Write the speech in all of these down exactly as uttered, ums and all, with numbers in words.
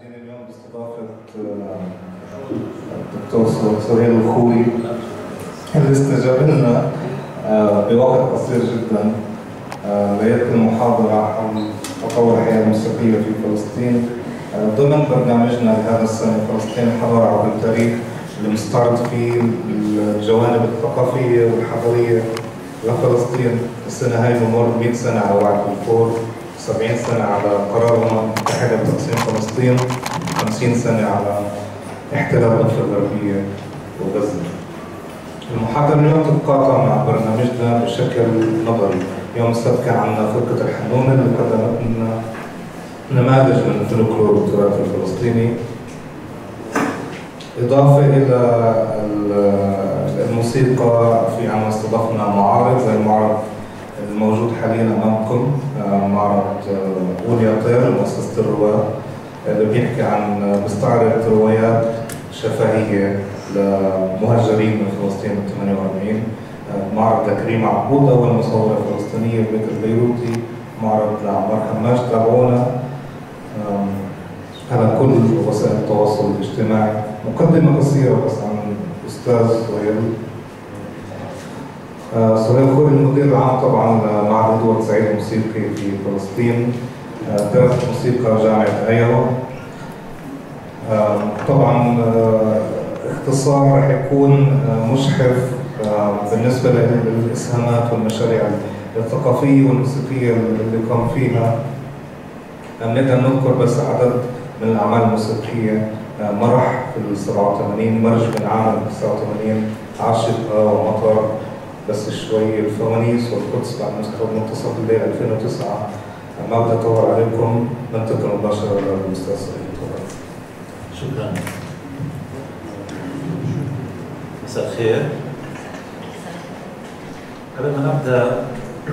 سعيدين اليوم باستضافة الدكتور سهيل الخوي اللي استجاب لنا بوقت قصير جدا ليلقي المحاضرة حول تطور الحياة الموسيقية في فلسطين ضمن برنامجنا لهذا السنة فلسطين حضارة عبر التاريخ اللي مستعرض فيه الجوانب الثقافية والحضارية لفلسطين. السنة هاي بمر مئة سنة على وعد بلفور، سبعين سنة على قرار الأمم المتحدة بتقسيم فلسطين، خمسين سنة على احتلال الضفة الغربية وغزة. المحاضرة اليوم تتقاطع مع برنامجنا بشكل نظري. يوم السبت كان عندنا فرقة الحنونة اللي قدمت لنا نماذج من الفلكلور والتراث الفلسطيني، إضافة إلى الموسيقى. في عنا استضفنا معارض زي المعرض الموجود حاليا أمامكم، معرض أوليا طير مؤسسة الرواة اللي بيحكي عن بيستعرض روايات شفهية لمهاجرين من فلسطين من ثمانية وأربعين. معرض لكريم عبود أول مصورة فلسطينية ببيت البيروتي، معرض لعمار حماش. تابعونا على كل وسائل التواصل الاجتماعي. مقدمة قصيرة بس عن الأستاذ سهيل. سهيل خوي المدير العام طبعا لمعهد إدوارد سعيد الموسيقي في فلسطين، درس موسيقى جامعة أيوا. طبعا اختصار رح يكون مشحف بالنسبة للإسهامات والمشاريع الثقافية والموسيقية اللي قام فيها. نقدر نذكر بس عدد من الأعمال الموسيقية: مرح في السبعة وثمانين، مرج بن عامر في التسعة وثمانين، عاشقة ومطر، بس شوي، الفوانيس والقدس بعد مستوى منتصف الليل ألفين وتسعة. ما بدي أطول عليكم، ننتقل مباشرة للأستاذ سهيل. شكرا. مساء الخير. قبل ما نبدأ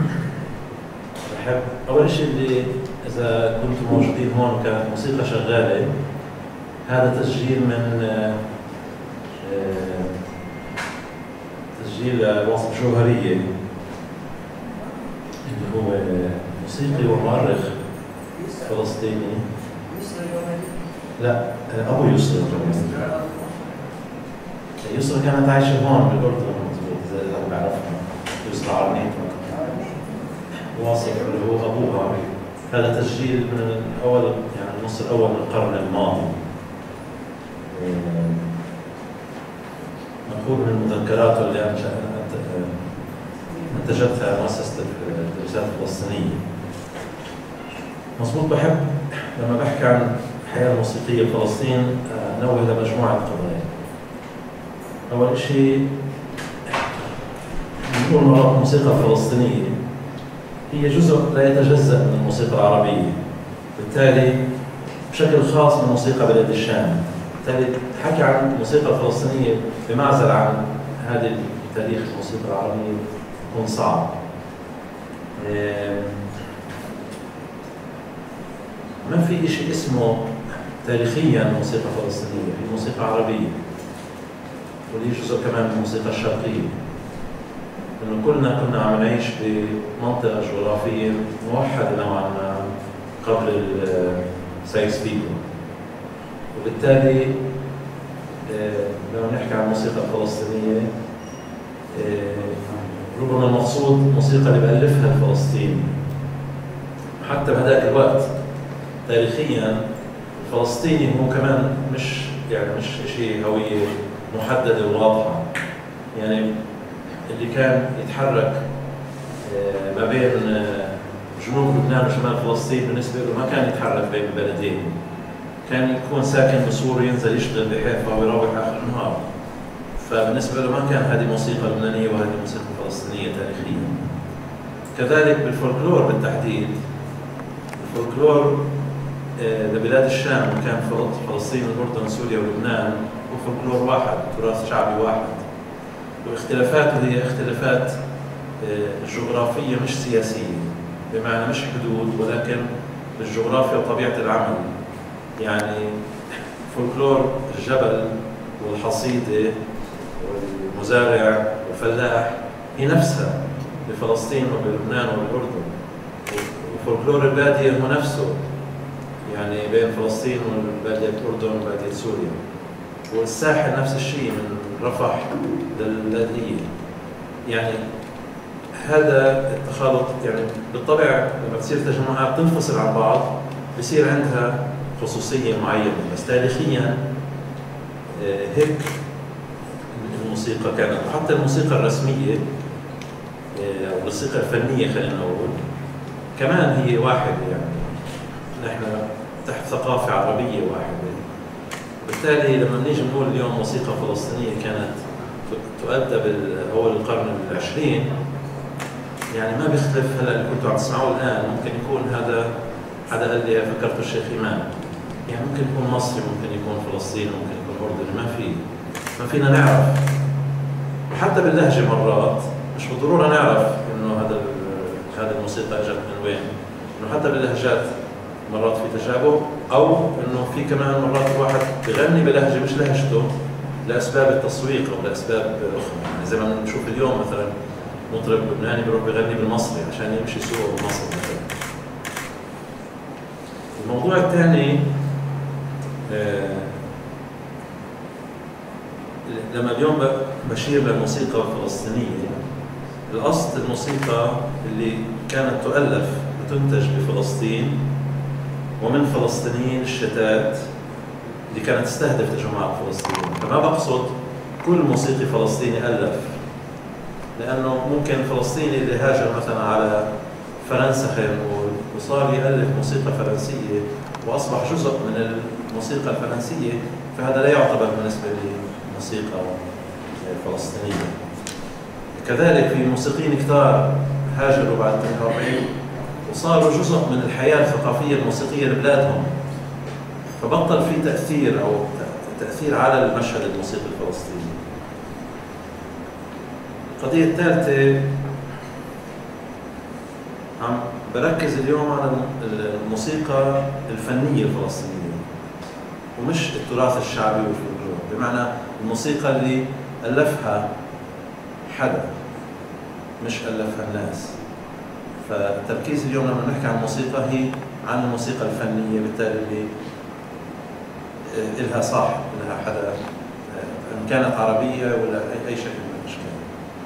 بحب أول شيء اللي إذا كنتم موجودين هون كانت موسيقى شغالة، هذا تسجيل من تسجيل وصف جوهرية اللي هو موسيقي ومؤرخ فلسطيني. لا، أبو يسرى الجوهري. يسرى كانت عايشة هون بالأردن مضبوط زي اللي بعرفها، يسرى عرنيت. واصف اللي هو أبوها. هذا تسجيل من أول يعني النص الأول من القرن الماضي، مأخوذ من المذكرات اللي أنتجتها مؤسسة الدراسات الفلسطينية. مظبوط. بحب لما بحكي عن الحياة الموسيقية في فلسطين نوه لمجموعة قضايا. أول شيء نقول مرات الموسيقى الفلسطينية هي جزء لا يتجزأ من الموسيقى العربية، بالتالي بشكل خاص من موسيقى بلاد الشام. بالتالي الحكي عن الموسيقى الفلسطينية بمعزل عن هذه تاريخ الموسيقى العربية يكون صعب. ما في شيء اسمه تاريخيا موسيقى فلسطينية، في موسيقى عربية، ودي جزء كمان من الموسيقى الشرقية. إنه كلنا كنا عم نعيش بمنطقة جغرافية موحدة نوعا ما قبل السايكس بيكو، وبالتالي لما نحكي عن الموسيقى الفلسطينية ربما المقصود موسيقى اللي بألفها الفلسطيني. حتى بهذاك الوقت تاريخيا الفلسطيني هو كمان مش يعني مش شيء هوية محددة وواضحة. يعني اللي كان يتحرك ما بين جنوب لبنان وشمال فلسطين بالنسبة له ما كان يتحرك بين البلدين، كان يكون ساكن بسوريا ينزل يشتغل بحيفا ويروح آخر النهار. فبالنسبة له ما كان هذه موسيقى لبنانية وهذه موسيقى فلسطينية تاريخية. كذلك بالفولكلور بالتحديد، الفولكلور لبلاد الشام كان فلسطين والأردن وسوريا ولبنان هو فولكلور واحد، تراث شعبي واحد، واختلافاته هي اختلافات جغرافية مش سياسية، بمعنى مش حدود ولكن الجغرافيا وطبيعة العمل. يعني فولكلور الجبل والحصيدة والمزارع والفلاح هي نفسها بفلسطين وبلبنان وبالأردن، وفولكلور البادية هو نفسه يعني بين فلسطين وبلدة الأردن وبلدة سوريا، والساحل نفس الشيء من رفح لللاذقية. يعني هذا التخالط يعني بالطبع لما تصير تجمعات تنفصل عن بعض بصير عندها خصوصية معينة، بس تاريخيا هيك الموسيقى كانت. وحتى الموسيقى الرسمية أو الموسيقى الفنية خلينا نقول كمان هي واحدة، يعني نحن تحت ثقافة عربية واحدة. بالتالي لما نيجي نقول اليوم موسيقى فلسطينية كانت تؤدى بأول القرن العشرين، يعني ما بيختلف. هلا اللي كنتوا عم تسمعوه الآن ممكن يكون هذا حدا قال لي فكرته الشيخ إمام، يعني ممكن يكون مصري، ممكن يكون فلسطيني، ممكن يكون أردني، ما في ما فينا نعرف. وحتى باللهجة مرات مش بالضرورة نعرف إنه هذا هذه الموسيقى اجت من وين، إنه حتى باللهجات مرات في تشابه، أو إنه في كمان مرات الواحد بغني بلهجة مش لهجته لأسباب التسويق أو لأسباب أخرى. يعني زي ما نشوف اليوم مثلا مطرب لبناني بيروح بغني بالمصري عشان يمشي سوق بمصر مثلا. الموضوع الثاني آه لما اليوم بشير للموسيقى الفلسطينية، الأصل الموسيقى اللي كانت تؤلف وتنتج بفلسطين ومن فلسطينيين الشتات اللي كانت تستهدف تجمعات فلسطين. فما بقصد كل موسيقي فلسطيني ألف، لأنه ممكن فلسطيني اللي هاجر مثلا على فرنسا خلينا نقول وصار يألف موسيقى فرنسية وأصبح جزء من الموسيقى الفرنسية، فهذا لا يعتبر بالنسبة لموسيقى فلسطينية. كذلك في موسيقيين كثار هاجروا بعد ثمانية وأربعين وصاروا جزء من الحياة الثقافية الموسيقية لبلادهم، فبطل في تأثير أو تأثير على المشهد الموسيقي الفلسطيني. القضية الثالثة عم بركز اليوم على الموسيقى الفنية الفلسطينية ومش التراث الشعبي والفولكلور، بمعنى الموسيقى اللي ألفها حدا مش ألفها الناس. فالتركيز اليوم لما نحكي عن الموسيقى هي عن الموسيقى الفنية، بالتالي اللي إلها صاحب، إلها حدا، إن كانت عربية ولا أي شكل من الأشكال.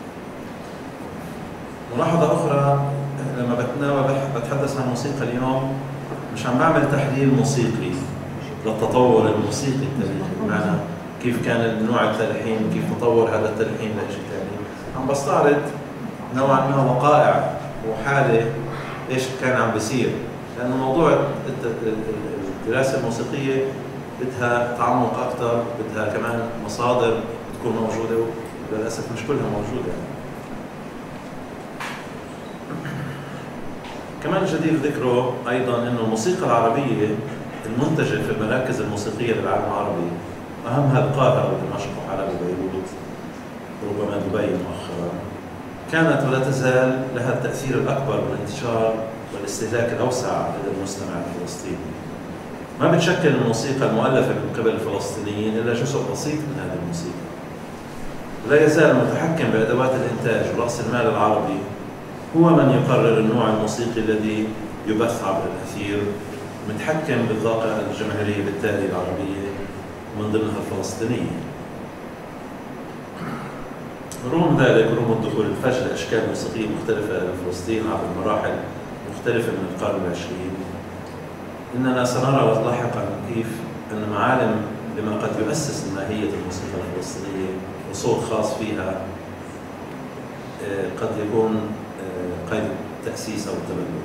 ملاحظة أخرى لما بتناول بتحدث عن الموسيقى اليوم مش عم بعمل تحليل موسيقي للتطور الموسيقي التاريخي، بمعنى كيف كان نوع التلحين، كيف تطور هذا التلحين لشيء ثاني. عم بستعرض نوعا ما وقائع وحالة ايش كان عم بيصير، لأنه موضوع الدراسة الموسيقية بدها تعمق أكثر، بدها كمان مصادر تكون موجودة، وللأسف مش كلها موجودة. كمان جدير ذكره أيضا أنه الموسيقى العربية المنتجة في المراكز الموسيقية للعالم العربي، أهمها القاهرة ودمشق وحلب وبيروت وربما دبي مؤخرا، كانت ولا تزال لها التأثير الأكبر بالانتشار والاستهلاك الأوسع لدى المستمع الفلسطيني. ما بتشكل الموسيقى المؤلفة من قبل الفلسطينيين إلا جزء بسيط من هذه الموسيقى. ولا يزال المتحكم بأدوات الإنتاج ورأس المال العربي هو من يقرر النوع الموسيقي الذي يبث عبر الأثير، متحكم بالذاقة الجماهيرية بالتالي العربية ومن ضمنها الفلسطينية. رغم ذلك، رغم الدخول الفج لأشكال موسيقية مختلفة لفلسطين عبر مراحل مختلفة من القرن العشرين، إننا سنرى لاحقا كيف أن معالم لما قد يؤسس ماهية الموسيقى الفلسطينية وصوت خاص فيها قد يكون قيد التأسيس أو التبلور.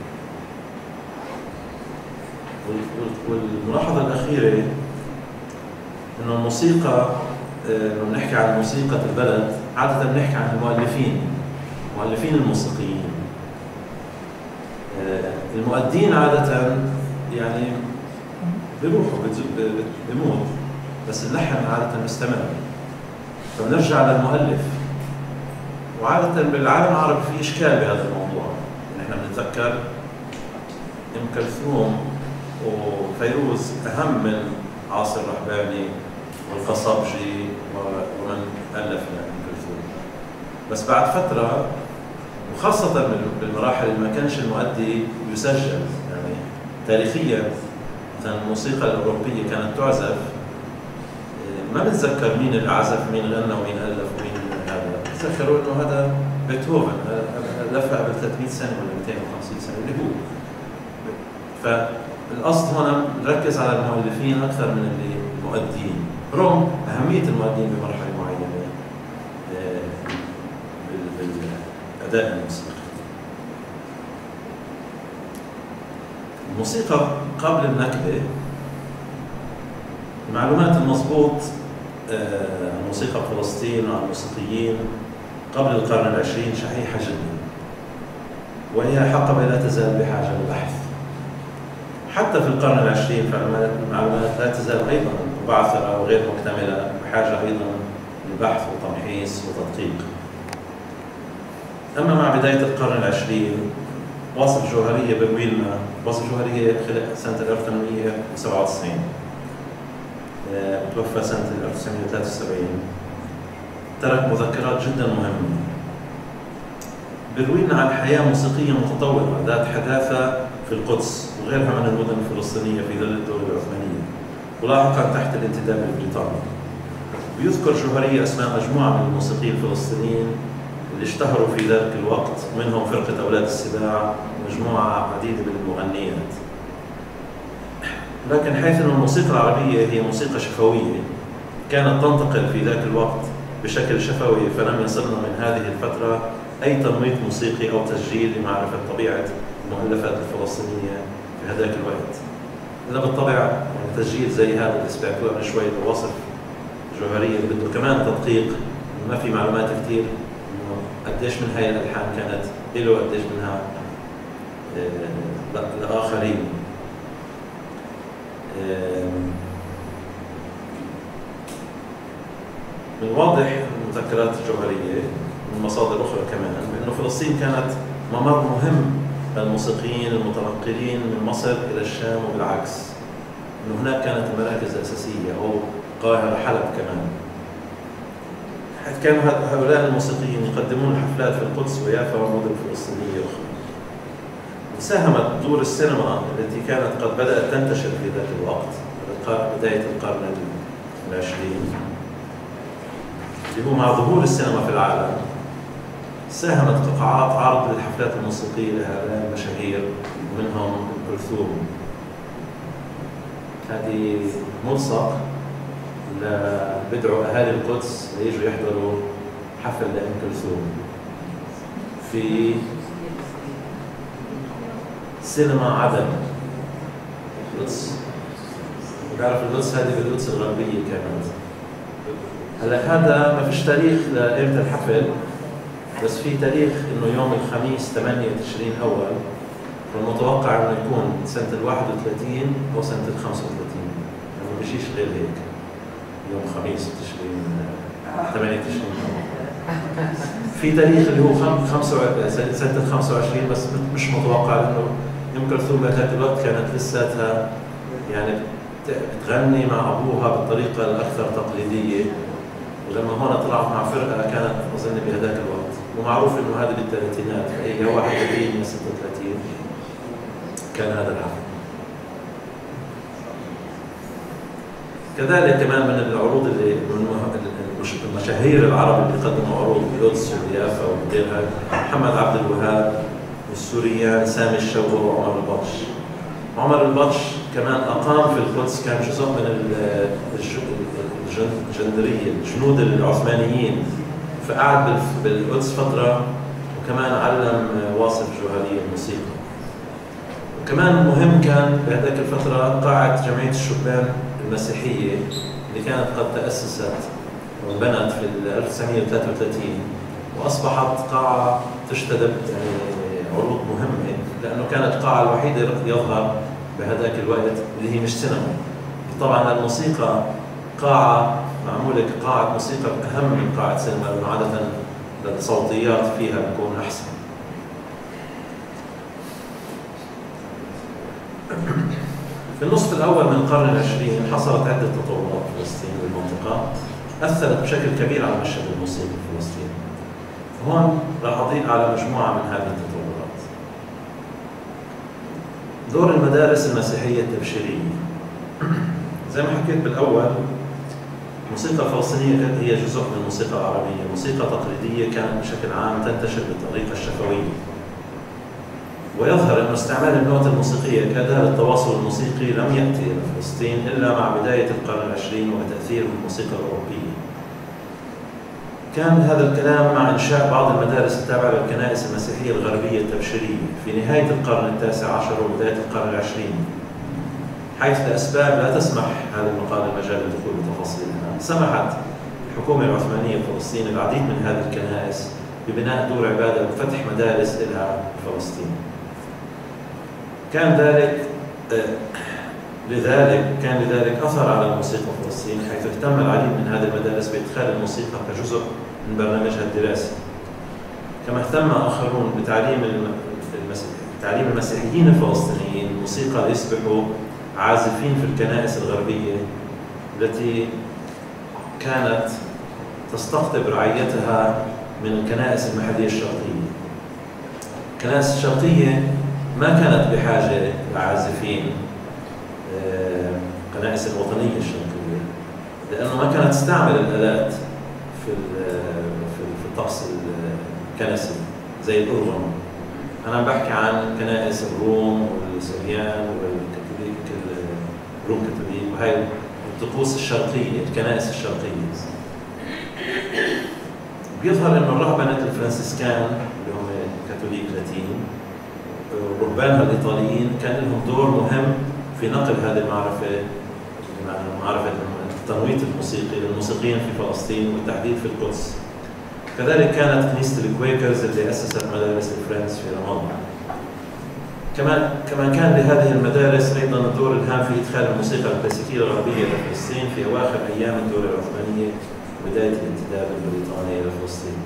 والملاحظة الأخيرة إنه الموسيقى، لما نحكي عن موسيقى البلد عادة بنحكي عن المؤلفين، المؤلفين الموسيقيين. المؤدين عادة يعني بيروحوا بيموت، بس اللحن عادة مستمر، فبنرجع للمؤلف. وعادة بالعالم العربي في إشكال بهذا الموضوع. نحن بنتذكر أم كلثوم وفيروز أهم من عاصر الرحباني والقصبجي ومن ألف لأم كلثوم. بس بعد فترة، وخاصة بالمراحل اللي ما كانش المؤدي يسجل، يعني تاريخيا مثلا الموسيقى الأوروبية كانت تعزف، ما بتذكر مين اللي عزف، مين غنى، ومين ألف، ومين هذا، بتذكروا إنه هذا بيتهوفن لفها قبل ثلاثمئة سنة ولا مئتين وخمسين سنة اللي هو. فالقصد هنا نركز على المؤلفين أكثر من اللي المؤدين، رغم أهمية المؤدين بمرحلة معينة بالأداء الموسيقي. الموسيقى قبل النكبة، المعلومات المضبوط عن موسيقى فلسطين وعن الموسيقيين قبل القرن العشرين شحيحة جدا، وهي حقبة لا تزال بحاجة للبحث. حتى في القرن العشرين فالمعلومات لا تزال أيضا مبعثرة وغير مكتملة، بحاجة أيضا للبحث وتمحيص وتدقيق. أما مع بداية القرن العشرين واصف جوهرية بيروي لنا، واصف جوهرية خلق سنة ألف وثمانمئة وسبعة وتسعين، توفى سنة ألف وتسعمئة وثلاثة وسبعين، ترك مذكرات جدا مهمة بيروي لنا عن حياة موسيقية متطورة ذات حداثة في القدس وغيرها من المدن الفلسطينية في ظل الدولة العثمانية، ولاحقا تحت الانتداب البريطاني. ويذكر جوهرية أسماء مجموعة من الموسيقيين الفلسطينيين اللي اشتهروا في ذلك الوقت، منهم فرقة أولاد السباع ومجموعة عديدة من المغنيات. لكن حيث أن الموسيقى العربية هي موسيقى شفوية كانت تنتقل في ذاك الوقت بشكل شفوي، فلم يصلنا من هذه الفترة أي تنميط موسيقي أو تسجيل لمعرفة طبيعة المؤلفات الفلسطينية في هذاك الوقت. إلا بالطبع يعني تسجيل زي هذا اللي سمعتوه قبل شوي بوصف جوهرية اللي بده كمان تدقيق، ما في معلومات كثير إنه قديش من هاي الألحان كانت له وقديش منها لآخرين. من واضح المذكرات الجوهرية من مصادر أخرى كمان بأنه فلسطين كانت ممر مهم للموسيقيين المتنقلين من مصر إلى الشام وبالعكس، أنه هناك كانت المراكز الأساسية أو القاهرة، حلب كمان، حيث كانوا هؤلاء الموسيقيين يقدمون حفلات في القدس ويافا ومدن فلسطينية أخرى. وساهمت دور السينما التي كانت قد بدأت تنتشر في ذاك الوقت بداية القرن العشرين، اللي هو مع ظهور السينما في العالم، ساهمت قطاعات عرض للحفلات الموسيقية لهؤلاء المشاهير ومنهم أم كلثوم. هذه ملصق لبدعوا أهالي القدس ليجوا يحضروا حفل لأم كلثوم في سينما عدن القدس. بعرف القدس هذه بالقدس الغربية كانت. هلا هذا ما فيش تاريخ لإمتى الحفل، بس في تاريخ إنه يوم الخميس ثمانية تشرين أول، والمتوقع إنه يكون سنة الواحد وثلاثين أو سنة الخمسة وثلاثين، يعني ما بيجيش غير هيك، يوم خميس تشرين ثمانية تشرين أول. في تاريخ اللي هو خمسة سنة الخمسة وعشرين، بس مش متوقع لأنه أم كلثوم بهذاك الوقت كانت لساتها يعني بتغني مع أبوها بالطريقة الأكثر تقليدية، ولما هون طلعت مع فرقة كانت أظن بهذاك الوقت، ومعروف إنه هذا بالثلاثينات، هي واحد وثلاثين ستة وثلاثين كان هذا الحفل. كذلك كمان من العروض اللي من المشاهير العرب اللي قدموا عروض بالقدس وبيافا وغيرها محمد عبد الوهاب والسوريان سامي الشوبر وعمر البطش. عمر البطش كمان أقام في القدس، كان جزء من الجندرية الجنود العثمانيين، فقعد بالقدس فترة، وكمان علم واصف جوهرية الموسيقى. وكمان مهم كان بهذيك الفترة قاعة جمعية الشبان المسيحية اللي كانت قد تأسست وانبنت في ألف وتسعمئة وثلاثة وثلاثين، وأصبحت قاعة تجتذب يعني عروض مهمة، لأنه كانت القاعة الوحيدة التي يظهر بهذاك الوقت اللي هي مش سينما. طبعا الموسيقى قاعة معمولة كقاعة موسيقى أهم من قاعة سينما، لأنه عادة الصوتيات فيها بتكون أحسن. في النصف الأول من القرن العشرين حصلت عدة تطورات في فلسطين والمنطقة أثرت بشكل كبير على المشهد الموسيقي في فلسطين. هون راح أضيء على مجموعة من هذه التطورات. دور المدارس المسيحية التبشيرية. زي ما حكيت بالأول، الموسيقى الفلسطينية هي جزء من الموسيقى العربية، موسيقى تقليدية كانت بشكل عام تنتشر بالطريقة الشفوية. ويظهر أن استعمال النوت الموسيقية كأداة للتواصل الموسيقي لم يأتي إلى فلسطين إلا مع بداية القرن العشرين وتأثير الموسيقى الأوروبية. كان هذا الكلام مع إنشاء بعض المدارس التابعة للكنائس المسيحية الغربية التبشيرية في نهاية القرن التاسع عشر وبداية القرن العشرين، حيث لأسباب لا تسمح هذا المقال المجال للدخول بتفاصيلها. سمحت الحكومة العثمانية بفلسطين العديد من هذه الكنائس ببناء دور عبادة وفتح مدارس لها في فلسطين. كان ذلك آه لذلك كان لذلك أثر على الموسيقى في فلسطين، حيث اهتم العديد من هذه المدارس بإدخال الموسيقى كجزء من برنامجها الدراسي. كما اهتم آخرون بتعليم تعليم المسيحيين الفلسطينيين الموسيقى ليصبحوا عازفين في الكنائس الغربية التي كانت تستقطب رعيتها من الكنائس المحلية الشرقية. الكنائس الشرقية ما كانت بحاجة لعازفين الكنائس الوطنية الشرقية، لأنه ما كانت تستعمل الآلات في في الطقس الكنسي زي الأورغون. أنا بحكي عن كنائس الروم والسريان والكاثوليك، الروم كاثوليك، وهي الطقوس الشرقية، الكنائس الشرقية. بيظهر إنه الرهبنة الفرنسيسكان اللي هم كاثوليك لاتين ورهبانها الإيطاليين كان لهم دور مهم في نقل هذه المعرفة، معرفة التنويط الموسيقي للموسيقيين في فلسطين والتحديد في القدس. كذلك كانت كنيسة الكويكرز اللي أسست مدارس الفرنس في رام الله. كمان كمان كان لهذه المدارس أيضا الدور الهام في إدخال الموسيقى الكلاسيكية الغربية لفلسطين في أواخر أيام الدولة العثمانية وبداية الانتداب البريطاني لفلسطين.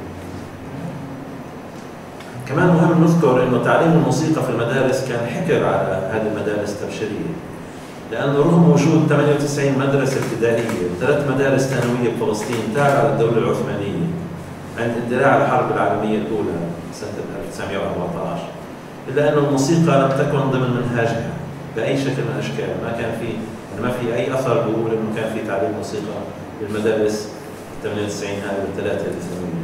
كمان مهم نذكر إنه تعليم الموسيقى في المدارس كان حكر على هذه المدارس التبشيرية، لأنه رغم وجود ثمانية وتسعين مدرسة ابتدائية وثلاث مدارس ثانوية بفلسطين تابعة للدولة العثمانية عند اندلاع الحرب العالمية الأولى سنة ألف وتسعمائة وأربعة عشر، إلا أن الموسيقى لم تكن ضمن منهاجها بأي شكل من الأشكال. ما كان في ما في أي أثر بيقول إنه كان في تعليم موسيقى بالمدارس ثمانية وتسعين هذه والثلاثة الثانوية.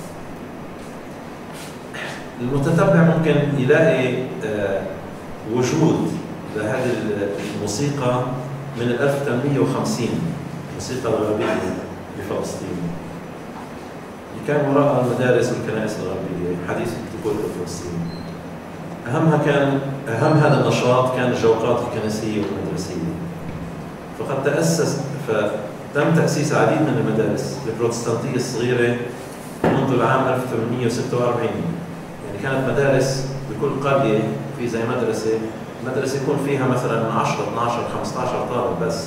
المتتبع ممكن يلاقي وجود لهذه الموسيقى من ألف وثمانمائة وخمسين، الموسيقى الغربية بفلسطين كان وراء المدارس والكنائس الغربية حديث الدخول في فلسطين. أهمها كان أهم هذا النشاط كان الجوقات الكنسية والمدرسية. فقد تأسس فتم تأسيس العديد من المدارس البروتستانتية الصغيرة منذ العام ألف وثمانمائة وستة وأربعين. يعني كانت مدارس بكل قرية في زي مدرسة مدرسة يكون فيها مثلا عشرة اثني عشر خمسة عشر طالب بس.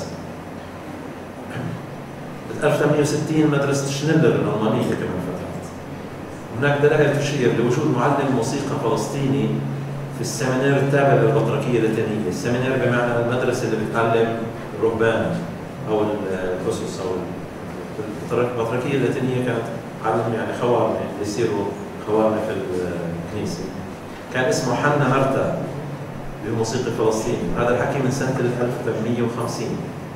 ألف وثمانمائة وستين مدرسة شنيلر الألمانية كمان فتحت. هناك دلائل تشير لوجود معلم موسيقى فلسطيني في السيمينار التابع للبطركية اللاتينية. السيمينار بمعنى المدرسة اللي بتعلم الرهبان أو الأسس أو البطركية اللاتينية كانت تعلم يعني خوارمة اللي يصيروا خوارمة في الكنيسة. كان اسمه حنا مرتا بموسيقى فلسطين. هذا الحكي من سنة ألف وثمانمائة وخمسين.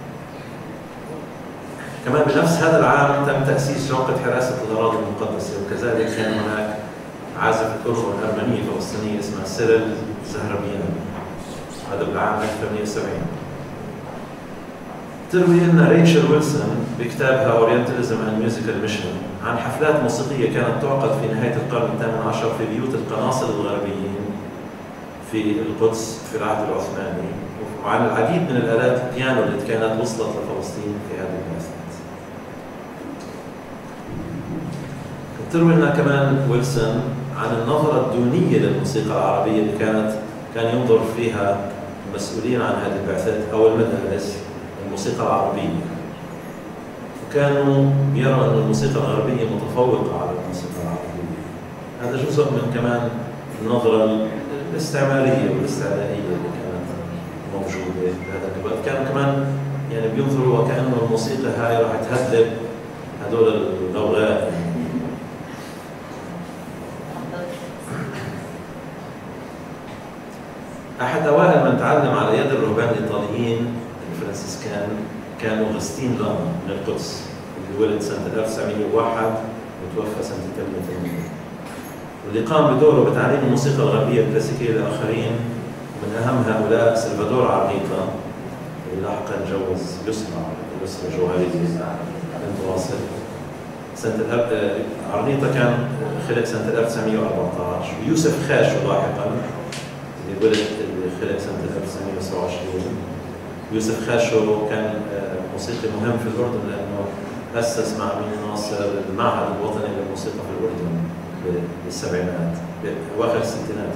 كمان بنفس هذا العام تم تأسيس جوقة حراسة الأراضي المقدسة، وكذلك كان هناك عازف الأورغون الأرمنية الفلسطينية اسمها سيريل زهربيان، هذا بالعام ألف وثمانمائة وسبعين. تروي لنا ريتشل ويلسون بكتابها Orientalism and Musical Mission عن حفلات موسيقية كانت تعقد في نهاية القرن الثامن عشر في بيوت القناصل الغربيين في القدس في العهد العثماني، وعن العديد من الآلات البيانو التي كانت وصلت لفلسطين في هذه البعثات. تروي لنا كمان ويلسون عن النظرة الدونية للموسيقى العربية اللي كانت كان ينظر فيها المسؤولين عن هذه البعثات أو المدارس الموسيقى العربية، وكانوا يروا أن الموسيقى الغربية متفوقة على الموسيقى العربية. هذا جزء من كمان النظرة الاستعمارية والاستعلائية اللي كانت موجودة بهذا الوقت. كانوا كمان يعني بينظروا وكأنه الموسيقى هاي راح تهذب هذول الغوغاء. أحد أوائل من تعلم على يد الرهبان الإيطاليين الفرنسيسكان كان أغسطين لاما من القدس، اللي ولد سنة ألف وتسعمائة وواحد وتوفى سنة ثمانية وثمانين، واللي قام بدوره بتعليم الموسيقى الغربية الكلاسيكية للآخرين. من أهم هؤلاء سلفادور عرنيطة، اللي لاحقا جوز يسرى يسرى جوهرية بنت واصل. سنة عرنيطة كان خلق سنة ألف وتسعمائة وأربعة عشر، ويوسف خاشو لاحقا اللي ولد اللي خلق سنة ألف وتسعمائة وسبعة وعشرين. يوسف خاشو كان موسيقي مهم في الأردن لأنه أسس مع أمين ناصر المعهد الوطني للموسيقى في الأردن بالسبعينات أواخر الستينات.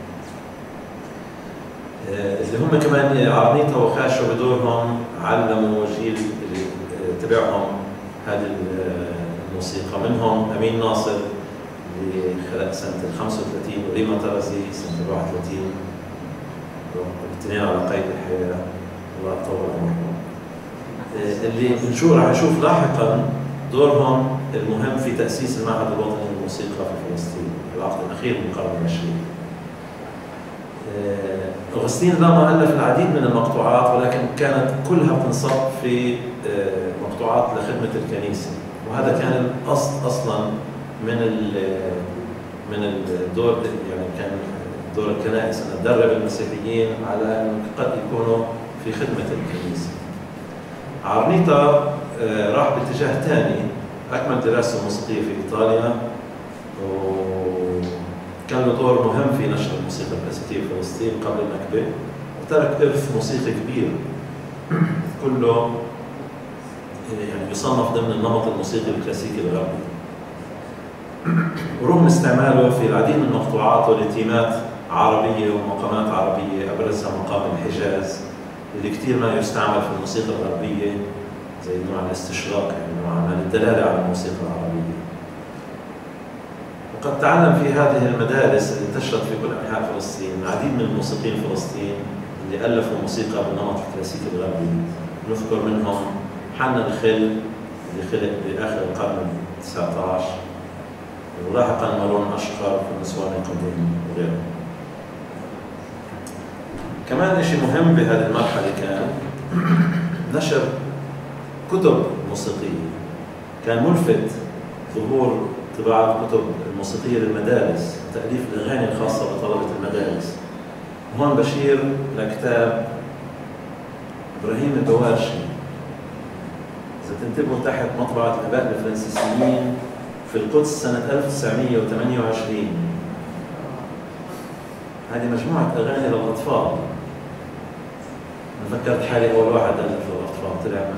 اللي هم كمان عرنيطة وخاشو بدورهم علموا جيل اللي تبعهم هذه الموسيقى، منهم أمين ناصر اللي خلق سنة خمسة وثلاثين، وريما طرزي سنة أربعة وثلاثين، الاثنين على قيد الحياة الله يطول عمرهم. اللي بنشوف راح نشوف لاحقا دورهم المهم في تأسيس المعهد الوطني للموسيقى في فلسطين في العقد الأخير من القرن العشرين. أغسطين لاما ألف العديد من المقطوعات، ولكن كانت كلها بتنصب في مقطوعات لخدمة الكنيسة، وهذا كان القصد أصلا من من الدور، يعني كان دور الكنائس أن تدرب المسيحيين على أن قد يكونوا في خدمة الكنيسة. عرنيطة راح باتجاه ثاني، أكمل دراسته الموسيقية في إيطاليا، وكان له دور مهم في نشر الموسيقى الكلاسيكية في فلسطين قبل النكبة، وترك إرث موسيقي كبير كله يعني يصنف ضمن النمط الموسيقي الكلاسيكي الغربي. ورغم استعماله في العديد من مقطوعاته لتيمات عربية ومقامات عربية، أبرزها مقام الحجاز اللي كثير ما يستعمل في الموسيقى الغربية زي نوع الاستشراق، يعني نوع من الدلالة على الموسيقى العربية. وقد تعلم في هذه المدارس اللي انتشرت في كل أنحاء فلسطين العديد من الموسيقيين فلسطين اللي ألفوا موسيقى بالنمط الكلاسيكي الغربي. نذكر منهم حنا الخل اللي خلق بآخر القرن التاسع عشر، ولاحقا مارون أشقر في النسوان القديم وغيره. كمان شيء مهم بهذه المرحلة كان نشر كتب موسيقية. كان ملفت ظهور طباعة الكتب الموسيقية للمدارس وتأليف الأغاني الخاصة بطلبة المدارس. وهون بشير لكتاب إبراهيم البوارشي، إذا تنتبهوا تحت مطبعة الآباء الفرنسيسيين في القدس سنة ألف وتسعمائة وثمانية وعشرين. هذه مجموعة أغاني للأطفال. أنا فكرت حالي أول واحد ألف للأطفال، طلع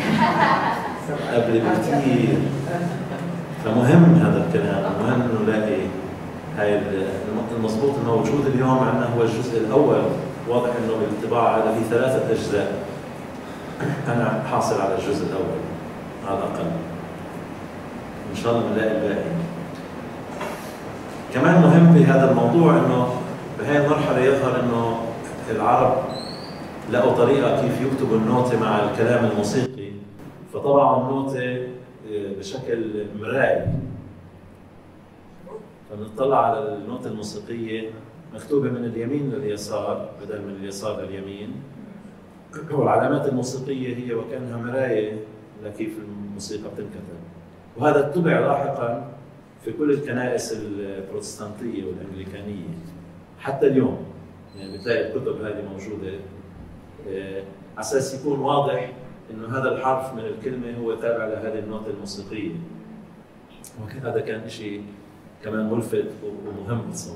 قبل بكثير. فمهم هذا الكلام، مهم إنه نلاقي هاي المضبوط الموجود اليوم عندنا هو الجزء الأول. واضح إنه بالطباعة هذا في ثلاثة أجزاء، أنا حاصل على الجزء الأول على الأقل، إن شاء الله بنلاقي الباقي. كمان مهم في هذا الموضوع إنه بهذه المرحلة يظهر إنه العرب لقوا طريقة كيف يكتبوا النوتة مع الكلام الموسيقي، فطبعوا النوتة بشكل مراي. فبنطلع على النوتة الموسيقية مكتوبة من اليمين لليسار بدل من اليسار لليمين، والعلامات الموسيقية هي وكأنها مراية لكيف الموسيقى بتنكتب. وهذا اتبع لاحقا في كل الكنائس البروتستانتية والأنجليكانية حتى اليوم. يعني بتلاقي الكتب هذه موجودة على أساس يكون واضح إنه هذا الحرف من الكلمة هو تابع لهذه النوتة الموسيقية. وهذا كان شيء كمان ملفت ومهم بتصور.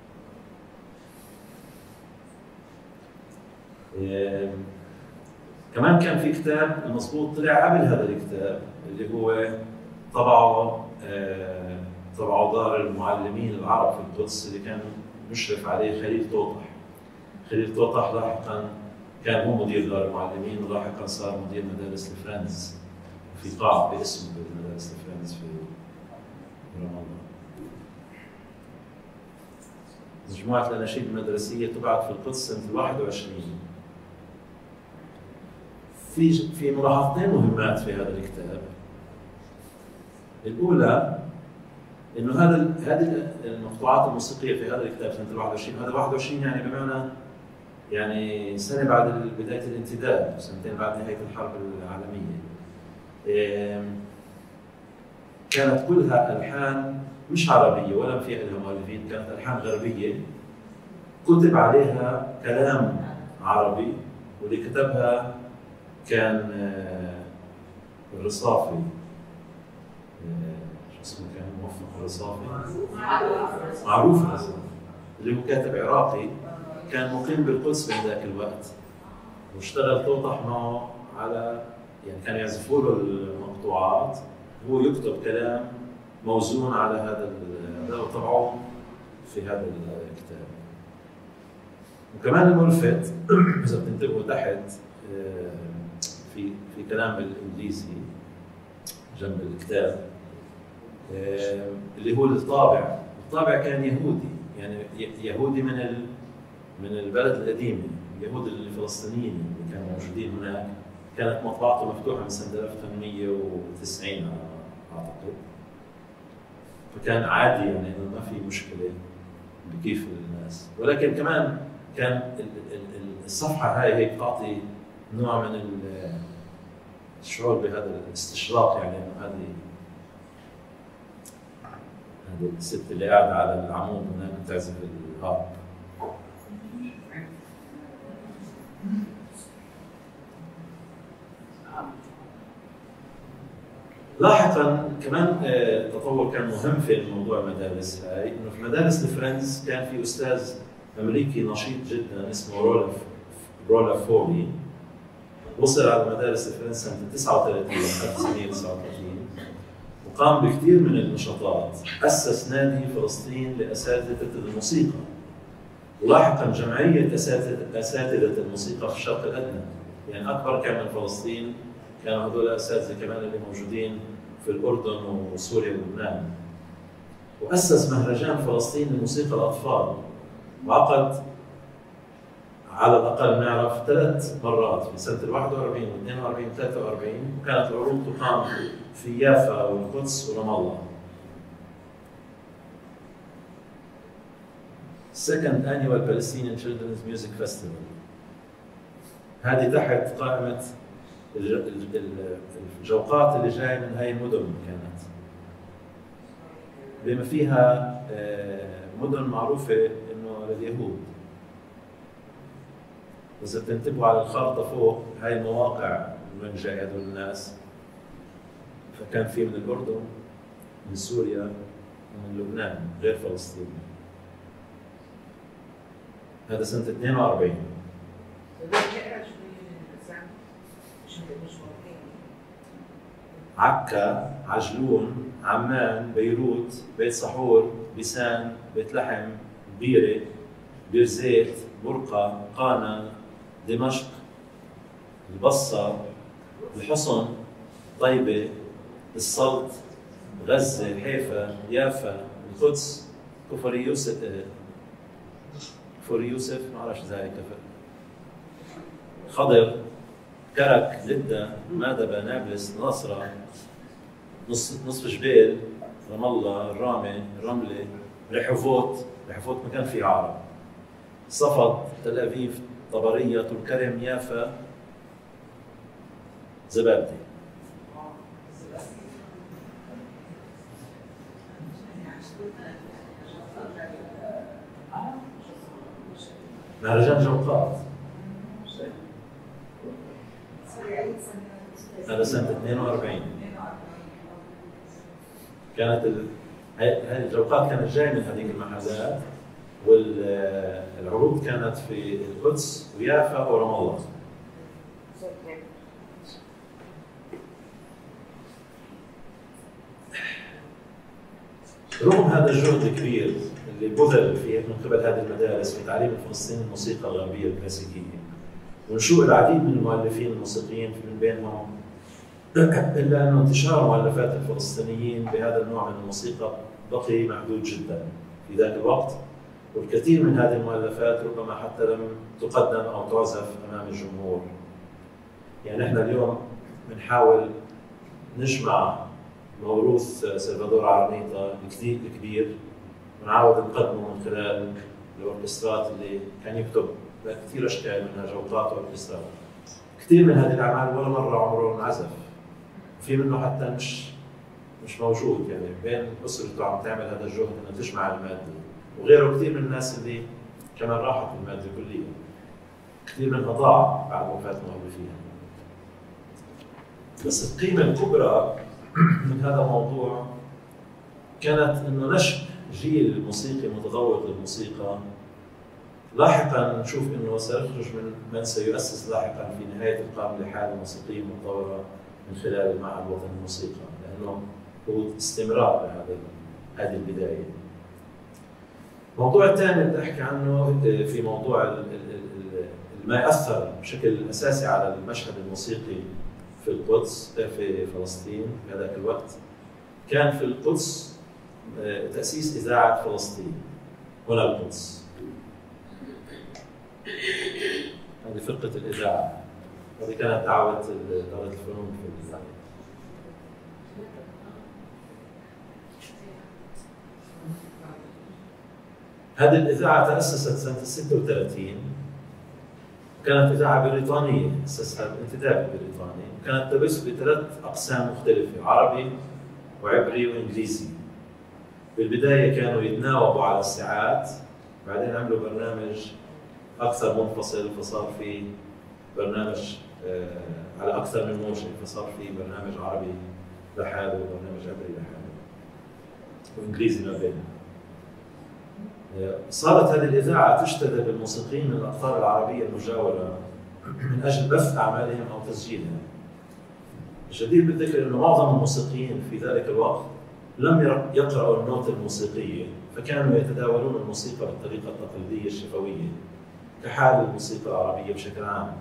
كمان كان في كتاب المضبوط طلع قبل هذا الكتاب اللي هو طبعه طبعه دار المعلمين العرب في القدس، اللي كان مشرف عليه خليل توطح. خليل توطح لاحقا كان هو مدير دار المعلمين، ولاحقا صار مدير مدارس الفرنز في قاع باسمه بمدارس الفرنز في رام الله. مجموعة الأناشيد المدرسية طبعت في القدس سنة واحد وعشرين. في في ملاحظتين مهمات في هذا الكتاب. الأولى إنه هذا هذه المقطوعات الموسيقية في هذا الكتاب سنة واحد وعشرين، هذا واحد وعشرين يعني بمعنى يعني سنة بعد بداية الانتداب، سنتين بعد نهاية الحرب العالمية. كانت كلها ألحان مش عربية ولا فيها لها مؤلفين، كانت ألحان غربية كتب عليها كلام عربي، واللي كتبها كان الرصافي، شو اسمه كان موفق الرصافي؟ معروف الرصافي، اللي هو كاتب عراقي كان مقيم بالقدس في ذاك الوقت، واشتغل توضح معه على يعني كان يعزفوا له المقطوعات، هو يكتب كلام موزون على هذا هذا وطبعه في هذا الكتاب. وكمان الملفت اذا بتنتبهوا تحت في في كلام بالانجليزي جنب الكتاب اللي هو الطابع، الطابع كان يهودي، يعني يهودي من ال من البلد القديمه، اليهود الفلسطينيين اللي كانوا موجودين هناك. كانت مطبعته مفتوحه من سنه ألف وثمانمئة وتسعين اعتقد، فكان عادي يعني انه ما في مشكله بكيف الناس. ولكن كمان كان الصفحه هاي هيك تعطي نوع من الشعور بهذا الاستشراق، يعني انه هذه هذه الست اللي قاعده على العمود هناك بتعزف الهارب. لاحقا كمان تطور كان مهم في موضوع المدارس هاي، انه في مدارس الفرنز كان في استاذ امريكي نشيط جدا اسمه رولا رولا فولي، وصل على مدارس الفرنز سنه تسعة وثلاثين ألف وتسعمئة وتسعة وثلاثين، وقام بكثير من النشاطات، اسس نادي فلسطين لاساتذه الموسيقى، ولاحقا جمعيه اساتذه اساتذه الموسيقى في الشرق الادنى، يعني اكبر كان من فلسطين، كانوا هذول الاساتذه كمان اللي موجودين في الاردن وسوريا ولبنان. واسس مهرجان فلسطين لموسيقى الاطفال، وعقد على الاقل نعرف ثلاث مرات في سنه واحد وأربعين واثنين وأربعين وثلاثة وأربعين، وكانت العروض تقام في يافا والقدس ورام الله. Second Annual Palestinian Children's Music Festival. هذه تحت قائمة الجوقات اللي جاية من هاي المدن، كانت بما فيها مدن معروفة إنه لليهود. إذا بتنتبهوا على الخارطة فوق هاي المواقع من جاي هذول الناس، فكان في من الأردن، من سوريا، ومن لبنان غير فلسطين. هذا سنة اثنين وأربعين. عكا، عجلون، عمان، بيروت، بيت صحور، بيسان، بيت لحم، بيرة، بير زيت، برقة، قانا، دمشق، البصة، الحصن، طيبة، السلط، غزة، حيفا، يافا، القدس، كفر يوسف، كفر يوسف ما بعرفش زي كفر، خضر، كرك، لدة، مادبة، نابلس، ناصرة، نص نصف جبيل، رام الله، الرامة، الرملة، رحوفوت، رحوفوت ما كان في عرب، صفد، تل أبيب، طبرية، طول كرم، يافا، زبادي. مهرجان جوقات هذا سنة اثنين وأربعين. كانت ال... هذه الجوقات كانت جاية من هذيك المحلات، والعروض كانت في القدس ويافا ورام الله. رغم هذا الجهد الكبير اللي بذل فيه من قبل هذه المدارس في تعليم الفلسطينيين الموسيقى الغربية الكلاسيكية، ونشوء العديد من المؤلفين الموسيقيين من بينهم، إلا أن انتشار مؤلفات الفلسطينيين بهذا النوع من الموسيقى بقي محدود جدا في ذاك الوقت، والكثير من هذه المؤلفات ربما حتى لم تقدم أو تعزف أمام الجمهور. يعني احنا اليوم بنحاول نجمع موروث سلفادور عرنيطة الكبير ونعاود نقدمه من خلال الأوركسترات اللي كان يكتب كثير اشكال منها جوقات واوركسترا. كثير من هذه الاعمال ولا مره عمره انعزف، في منه حتى مش مش موجود، يعني بين اسرته عم تعمل هذا الجهد انها تجمع الماده، وغيره كثير من الناس اللي كمان راحت الماده كليا، كثير منها ضاع بعد وفاه مؤلفيها. بس القيمه الكبرى من هذا الموضوع كانت انه نشأ جيل موسيقي متذوق للموسيقى. لاحقا نشوف انه سيخرج من من سيؤسس لاحقا في نهايه القرن لحاله موسيقيه متطوره من خلال المعهد الوطني للموسيقى، لانه هو استمرار لهذا هذه البدايه. الموضوع الثاني اللي احكي عنه في موضوع ما اثر بشكل اساسي على المشهد الموسيقي في القدس في فلسطين في هذاك الوقت، كان في القدس تاسيس اذاعه فلسطين هنا القدس. هذه فرقه الاذاعه، هذه كانت دعوه اداره الفنون في الاذاعه. هذه الإذاعة تأسست سنة ستة وثلاثين، كانت إذاعة بريطانية أسسها الانتداب البريطاني، وكانت تبث بثلاث أقسام مختلفة، عربي وعبري وإنجليزي. بالبداية كانوا يتناوبوا على الساعات، بعدين عملوا برنامج أكثر منفصل فصار في برنامج آه على أكثر من موجة، فصار في برنامج عربي لحاله وبرنامج عبري لحاله وإنجليزي ما بينهم. صارت هذه الإذاعة تجتذب الموسيقيين من الأقطار العربية المجاورة من أجل بث أعمالهم أو تسجيلها. الجدير بالذكر أن معظم الموسيقيين في ذلك الوقت لم يقرأوا النوت الموسيقية، فكانوا يتداولون الموسيقى بالطريقة التقليدية الشفوية كحال الموسيقى العربية بشكل عام.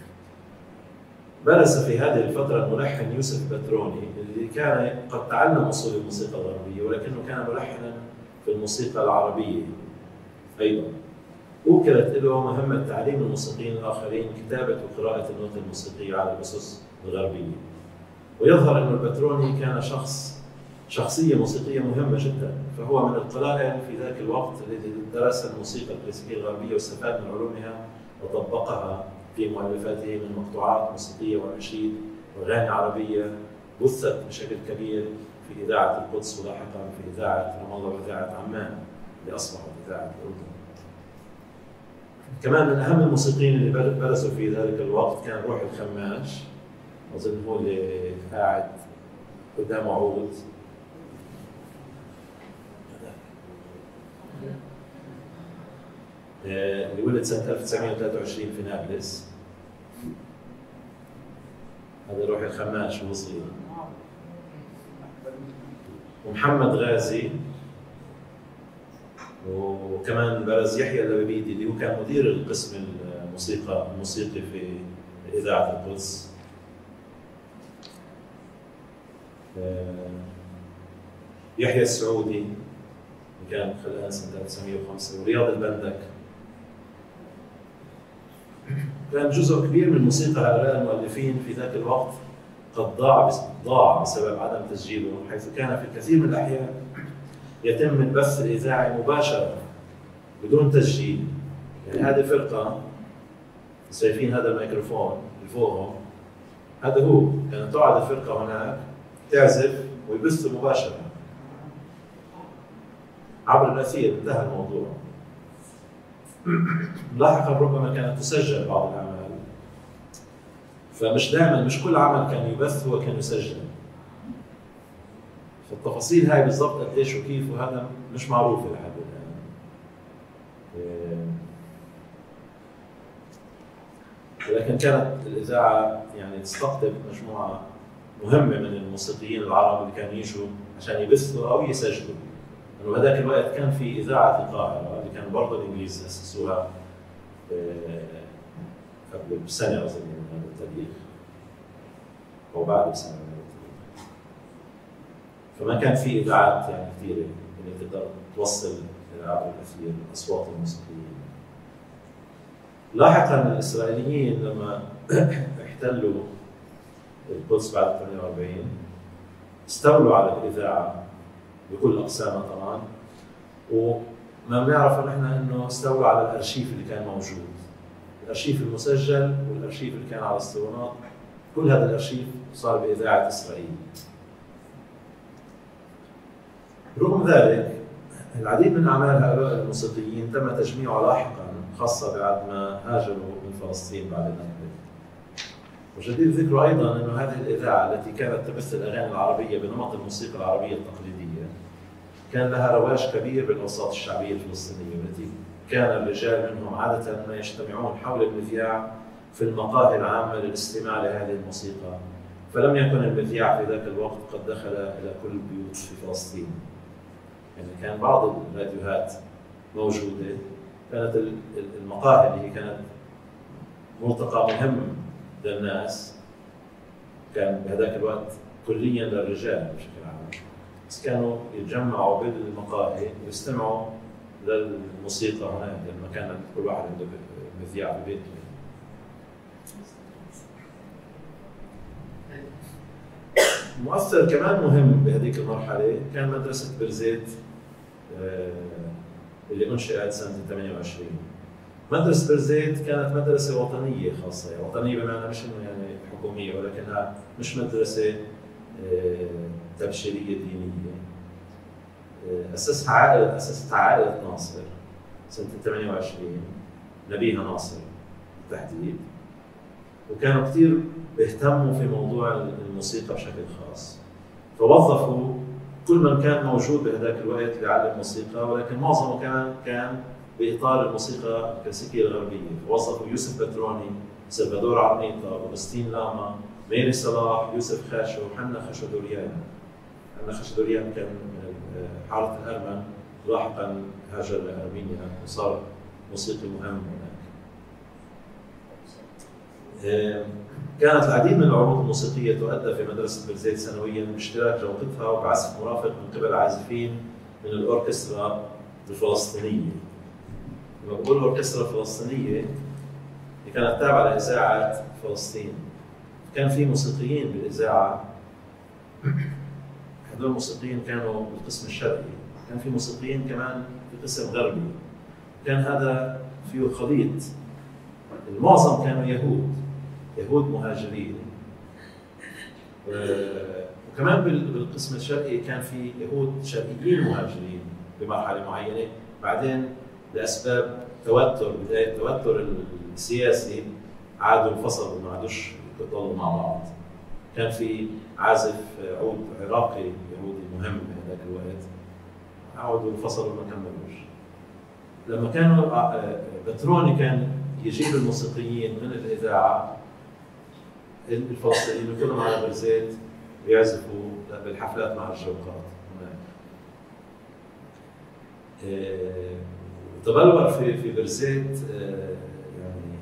برز في هذه الفترة الملحن يوسف بتروني اللي كان قد تعلم أصول الموسيقى الغربية، ولكنه كان ملحنا في الموسيقى العربية أيضا. وكلت له مهمة تعليم الموسيقيين الآخرين كتابة وقراءة النوت الموسيقية على الأسس الغربية. ويظهر أن البتروني كان شخص شخصية موسيقية مهمة جدا، فهو من القلائل في ذاك الوقت الذي درس الموسيقى الكلاسيكية الغربية واستفاد من علومها وطبقها في مؤلفاته من مقطوعات موسيقية وأناشيد وأغاني عربية بثت بشكل كبير في إذاعة القدس ولاحقا في إذاعة رام الله وإذاعة عمان اللي أصبحت إذاعة الأردن. كمان من أهم الموسيقيين اللي برزوا في ذلك الوقت كان روح الخماش، أظن هو اللي قاعد قدام عود، اللي ولد سنة ألف وتسعمئة وثلاثة وعشرين في نابلس. هذا روح الخماش وهو صغير. ومحمد غازي، وكمان برز يحيى اللبيدي اللي هو كان مدير القسم الموسيقى الموسيقي في إذاعة القدس. يحيى السعودي اللي كان خلال سنة ألف وتسعمئة وخمسة، ورياض البندك. كان جزء كبير من موسيقى هؤلاء المؤلفين في ذاك الوقت قد ضاع ضاع بسبب عدم تسجيله، حيث كان في الكثير من الأحيان يتم البث الإذاعي مباشرة بدون تسجيل. يعني هذه الفرقة شايفين هذا الميكروفون اللي فوقهم، هذا هو، كانت تقعد الفرقة هناك تعزف ويبث مباشرة عبر الأثير، انتهى الموضوع. لاحقا ربما كانت تسجل بعض الأعمال، فمش دائما مش كل عمل كان يبث هو كان يسجل. فالتفاصيل هاي بالضبط قديش وكيف وهذا مش معروف لحد الآن. ولكن كانت الإذاعة يعني تستقطب مجموعة مهمة من الموسيقيين العرب اللي كانوا يجوا عشان يبثوا أو يسجلوا. لأنه هذاك الوقت كان في إذاعة القاهرة اللي كان برضه الإنجليز أسسوها قبل بسنة أظن من هذا التاريخ أو بعد بسنة من هذا التاريخ. فما كان في إذاعات يعني كثيرة اللي تقدر توصل عبر الأثير أصوات الموسيقيين. لاحقا الإسرائيليين لما احتلوا القدس بعد ثمانية وأربعين استولوا على الإذاعة بكل أقسامها طبعا، وما بنعرف نحن إنه استولوا على الأرشيف اللي كان موجود. الارشيف المسجل والارشيف اللي كان على الاسطوانات، كل هذا الارشيف صار باذاعه اسرائيل. رغم ذلك العديد من اعمال هؤلاء الموسيقيين تم تجميعها لاحقا، خاصه بعد ما هاجروا من فلسطين بعد النكبه. وجدير ذكره ايضا انه هذه الاذاعه التي كانت تبث الاغاني العربيه بنمط الموسيقى العربيه التقليديه كان لها رواج كبير بالاوساط الشعبيه الفلسطينيه، والتي كان الرجال منهم عاده ما يجتمعون حول المذياع في المقاهي العامه للاستماع لهذه الموسيقى، فلم يكن المذياع في ذاك الوقت قد دخل الى كل البيوت في فلسطين. يعني كان بعض الراديوهات موجوده، كانت المقاهي اللي هي كانت ملتقى مهم للناس كان بهذاك الوقت كليا للرجال بشكل عام، بس كانوا يتجمعوا بالمقاهي ويستمعوا للموسيقى هناك لما كان كل واحد عنده مذياع ببيته. مؤثر كمان مهم بهذيك المرحله كان مدرسه برزيت اللي انشئت سنه ثمانية وعشرين. مدرسة برزيت كانت مدرسة وطنية خاصة، يعني وطنية بمعنى مش انه يعني حكومية، ولكنها مش مدرسة تبشيرية دينية. أسسها عائلة أسستها عائلة ناصر سنة ثمانية وعشرين، نبيها ناصر بالتحديد، وكانوا كثير بيهتموا في موضوع الموسيقى بشكل خاص، فوظفوا كل من كان موجود بهذاك الوقت ليعلم موسيقى، ولكن معظمه كمان كان باطار الموسيقى الكلاسيكيه الغربيه، فوظفوا يوسف بتروني، سلفادور عرنيطه، اوغسطين لاما، ميري صلاح، يوسف خاشو، حنا خشدوريان. حنا خشدوريان كان من حاره الارمن، لاحقا هاجر لارمينيا وصار موسيقي مهم هناك. كانت العديد من العروض الموسيقيه تؤدى في مدرسه برزيت سنويا باشتراك جوقتها وبعزف مرافق من قبل عازفين من الاوركسترا الفلسطينيه. لما بقول الاوركسترا الفلسطينيه اللي كانت تابعه لاذاعه فلسطين، كان في موسيقيين بالاذاعه، هذول الموسيقيين كانوا بالقسم الشرقي، كان في موسيقيين كمان في القسم الغربي، كان هذا فيه خليط. المعظم كانوا يهود، يهود مهاجرين، وكمان بالقسم الشرقي كان في يهود شرقيين مهاجرين بمرحله معينه، بعدين لاسباب توتر بدايه التوتر السياسي عادوا انفصلوا، ما عادوش يضلوا مع بعض. كان في عازف عود عراقي يهودي مهم بهذاك الوقت، عودوا انفصلوا ما كملوش. لما كانوا بتروني كان يجيب الموسيقيين من الاذاعه الفلسطينيين كلهم على برزيت ويعزفوا بالحفلات مع الجوقات هناك. تبلور في في برزيت يعني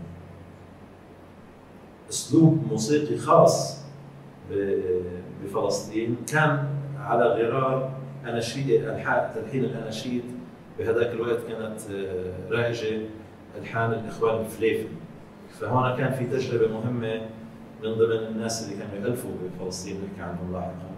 اسلوب موسيقي خاص بفلسطين، كان على غرار اناشيد الحان تلحين الاناشيد. بهذاك الوقت كانت رائجه الحان الاخوان الفليفي، فهنا كان في تجربه مهمه من ضمن الناس اللي كانوا يألفوا بفلسطين نحكي عنهم لاحقا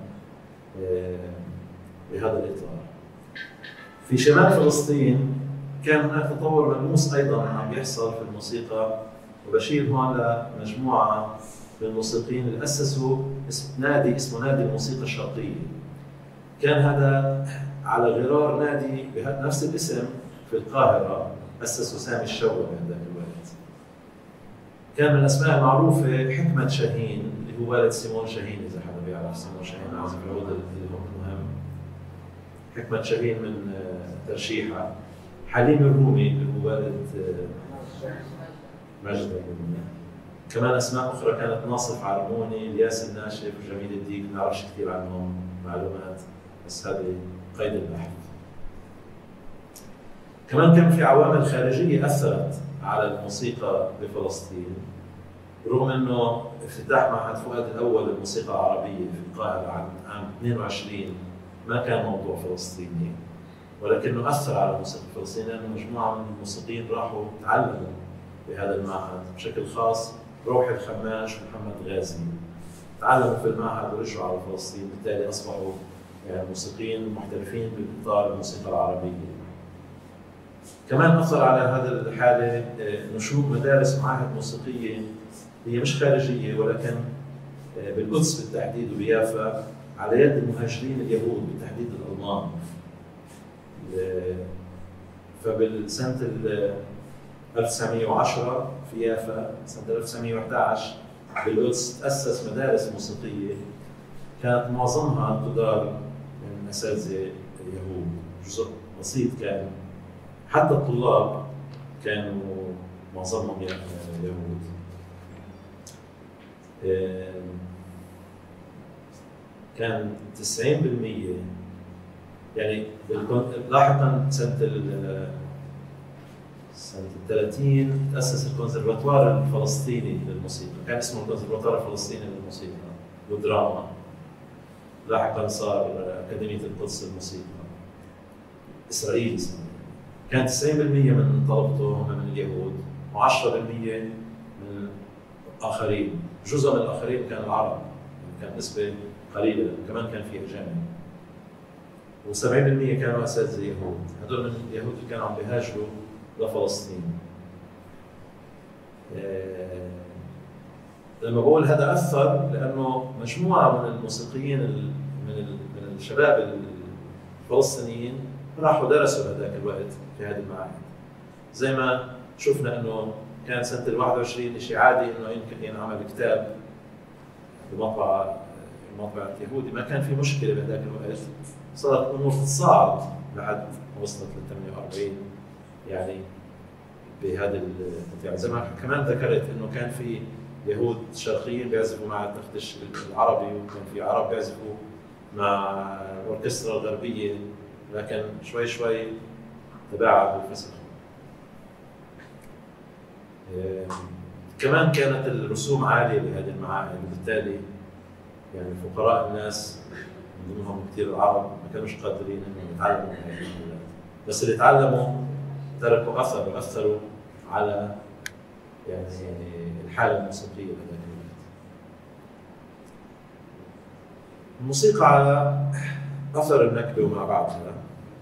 بهذا الاطار. في شمال فلسطين كان هناك تطور ملموس ايضا عم بيحصل في الموسيقى، وبشير هون لمجموعه من الموسيقيين اللي اسسوا اسم نادي اسمه نادي الموسيقى الشرقيه. كان هذا على غرار نادي بنفس الاسم في القاهره، اسسه سامي الشوى بهذاك الوقت. كان من الاسماء المعروفه حكمه شاهين اللي هو والد سيمون شاهين، اذا حدا بيعرف سيمون شاهين عازف العود اللي هو مهم. حكمه شاهين من ترشيحه. حليم الرومي اللي هو والد مجد الرومي. كمان اسماء اخرى كانت ناصف عرموني، الياس الناشف، وجميل الديك، ما نعرفش كثير عنهم معلومات، بس هذه قيد البحث. كمان كان في عوامل خارجيه اثرت على الموسيقى بفلسطين، رغم انه افتتاح معهد فؤاد الاول للموسيقى العربيه في القاهره عام اثنين وعشرين ما كان موضوع فلسطيني، ولكنه اثر على الموسيقى الفلسطينيه، لانه مجموعه من الموسيقيين راحوا تعلموا بهذا المعهد، بشكل خاص روحي الخماش ومحمد غازي تعلموا في المعهد ورجعوا على فلسطين، بالتالي اصبحوا يعني موسيقيين محترفين باطار الموسيقى العربيه. كمان أثر على هذه الحالة نشوء مدارس معاهد موسيقية هي مش خارجية ولكن بالقدس بالتحديد وبيافا على يد المهاجرين اليهود بالتحديد الألمان. فبالسنة ألف وتسعمئة وعشرة في يافا، سنة ألف وتسعمئة وأحد عشر بالقدس تأسس مدارس موسيقية كانت معظمها تدار من أساتذة اليهود، جزء بسيط كان، حتى الطلاب كانوا معظمهم يهود. كان تسعين بالمئة يعني لاحقا سنة ال سنة الثلاثين تأسس الكونسرفاتوار الفلسطيني للموسيقى، كان اسمه الكونسرفاتوار الفلسطيني للموسيقى والدراما، لاحقا صار أكاديمية القدس للموسيقى إسرائيل اسمه. كان تسعين بالمئة من طلبته هم من اليهود وعشرة بالمئة من الآخرين، جزء من الآخرين كان العرب، كان نسبة قليلة، كمان كان في أجانب. وسبعين بالمئة كانوا أساتذة يهود، هذول من اليهود اللي كانوا عم بيهاجروا لفلسطين. أه لما بقول هذا أثر لأنه مجموعة من الموسيقيين من من الشباب الفلسطينيين راحوا درسوا هذاك الوقت في هذه المعاهد. زي ما شفنا انه كان سنه ال واحد وعشرين شيء عادي انه يمكن ينعمل كتاب بمطبعه المطبعه اليهودي، ما كان في مشكله بهذاك الوقت، صارت الامور تتصاعد لحد ما وصلت لل ثمانية وأربعين يعني بهذا يعني زي ما كمان ذكرت انه كان في يهود شرقيين بيعزفوا مع التختش العربي، وكان في عرب بيعزفوا مع الاوركسترا الغربيه، لكن شوي شوي تباعد وفسخ. كمان كانت الرسوم عاليه بهذه المعاهد، وبالتالي يعني فقراء الناس من ضمنهم كثير العرب ما كانوش قادرين انهم يتعلموا هذه المجالات، بس اللي تعلموا تركوا اثر واثروا على يعني الحاله الموسيقيه بهذاك الوقت. الموسيقى على اثر النكبه وما بعدها.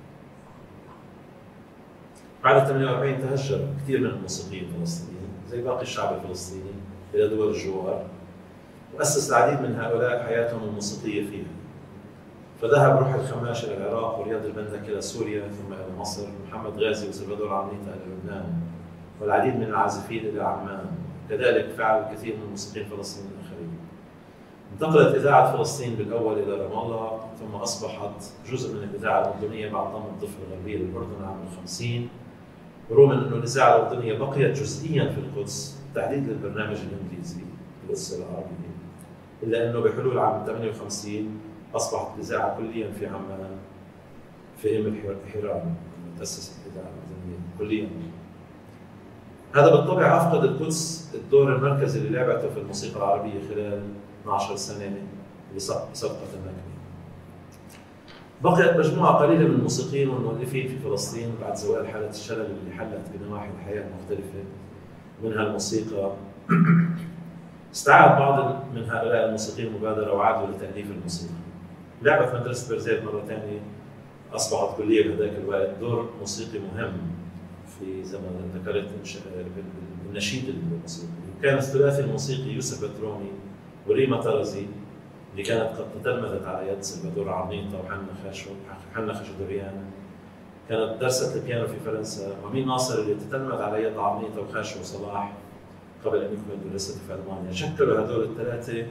بعد ثمانية وأربعين تهجر كثير من الموسيقيين الفلسطينيين زي باقي الشعب الفلسطيني الى دول الجوار، واسس العديد من هؤلاء حياتهم الموسيقيه فيها. فذهب روح الخماش الى العراق، ورياض البندك الى سوريا، ثم الى مصر، محمد غازي وسلفادور عميطه الى لبنان، والعديد من العازفين الى عمان. كذلك فعل الكثير من الموسيقيين الفلسطينيين الاخرين. انتقلت اذاعه فلسطين بالاول الى رام الله، ثم اصبحت جزء من الاذاعه الاردنيه بعد ضم الضفه الغربيه للاردن عام الخمسين. ورغم انه الاذاعه الاردنيه بقيت جزئيا في القدس تحديد للبرنامج الانجليزي القدس العربي، الا انه بحلول عام ثمانية وخمسين اصبحت الاذاعه كليا في عمان في ام الحيران، تاسست الاذاعه الاردنيه كليا. هذا بالطبع افقد القدس الدور المركزي اللي لعبته في الموسيقى العربيه خلال اثنعش عشرة سنه لسقطه النكبه. بقيت مجموعه قليله من الموسيقيين والمؤلفين في فلسطين بعد زوال حاله الشلل اللي حلت بنواحي الحياه المختلفه، منها الموسيقى. استعاد بعض من هؤلاء الموسيقيين المبادره وعادوا لتاليف الموسيقى. لعبت مدرسه بيرزيت مره ثانيه، اصبحت كليه بهذاك الوقت دور موسيقي مهم في زي ما ذكرت النشيد الموسيقي. كان الثلاثي الموسيقي يوسف بتروني وريما طرزي اللي كانت قد تتلمذت على يد سلفادور عميطه وحنا خاشو حنا خشدوريان، كانت درست البيانو في فرنسا، ومين ناصر اللي تتلمذ على يد عميطه وخاشو صلاح قبل ان يكمل دراسته في المانيا. شكلوا هذول الثلاثه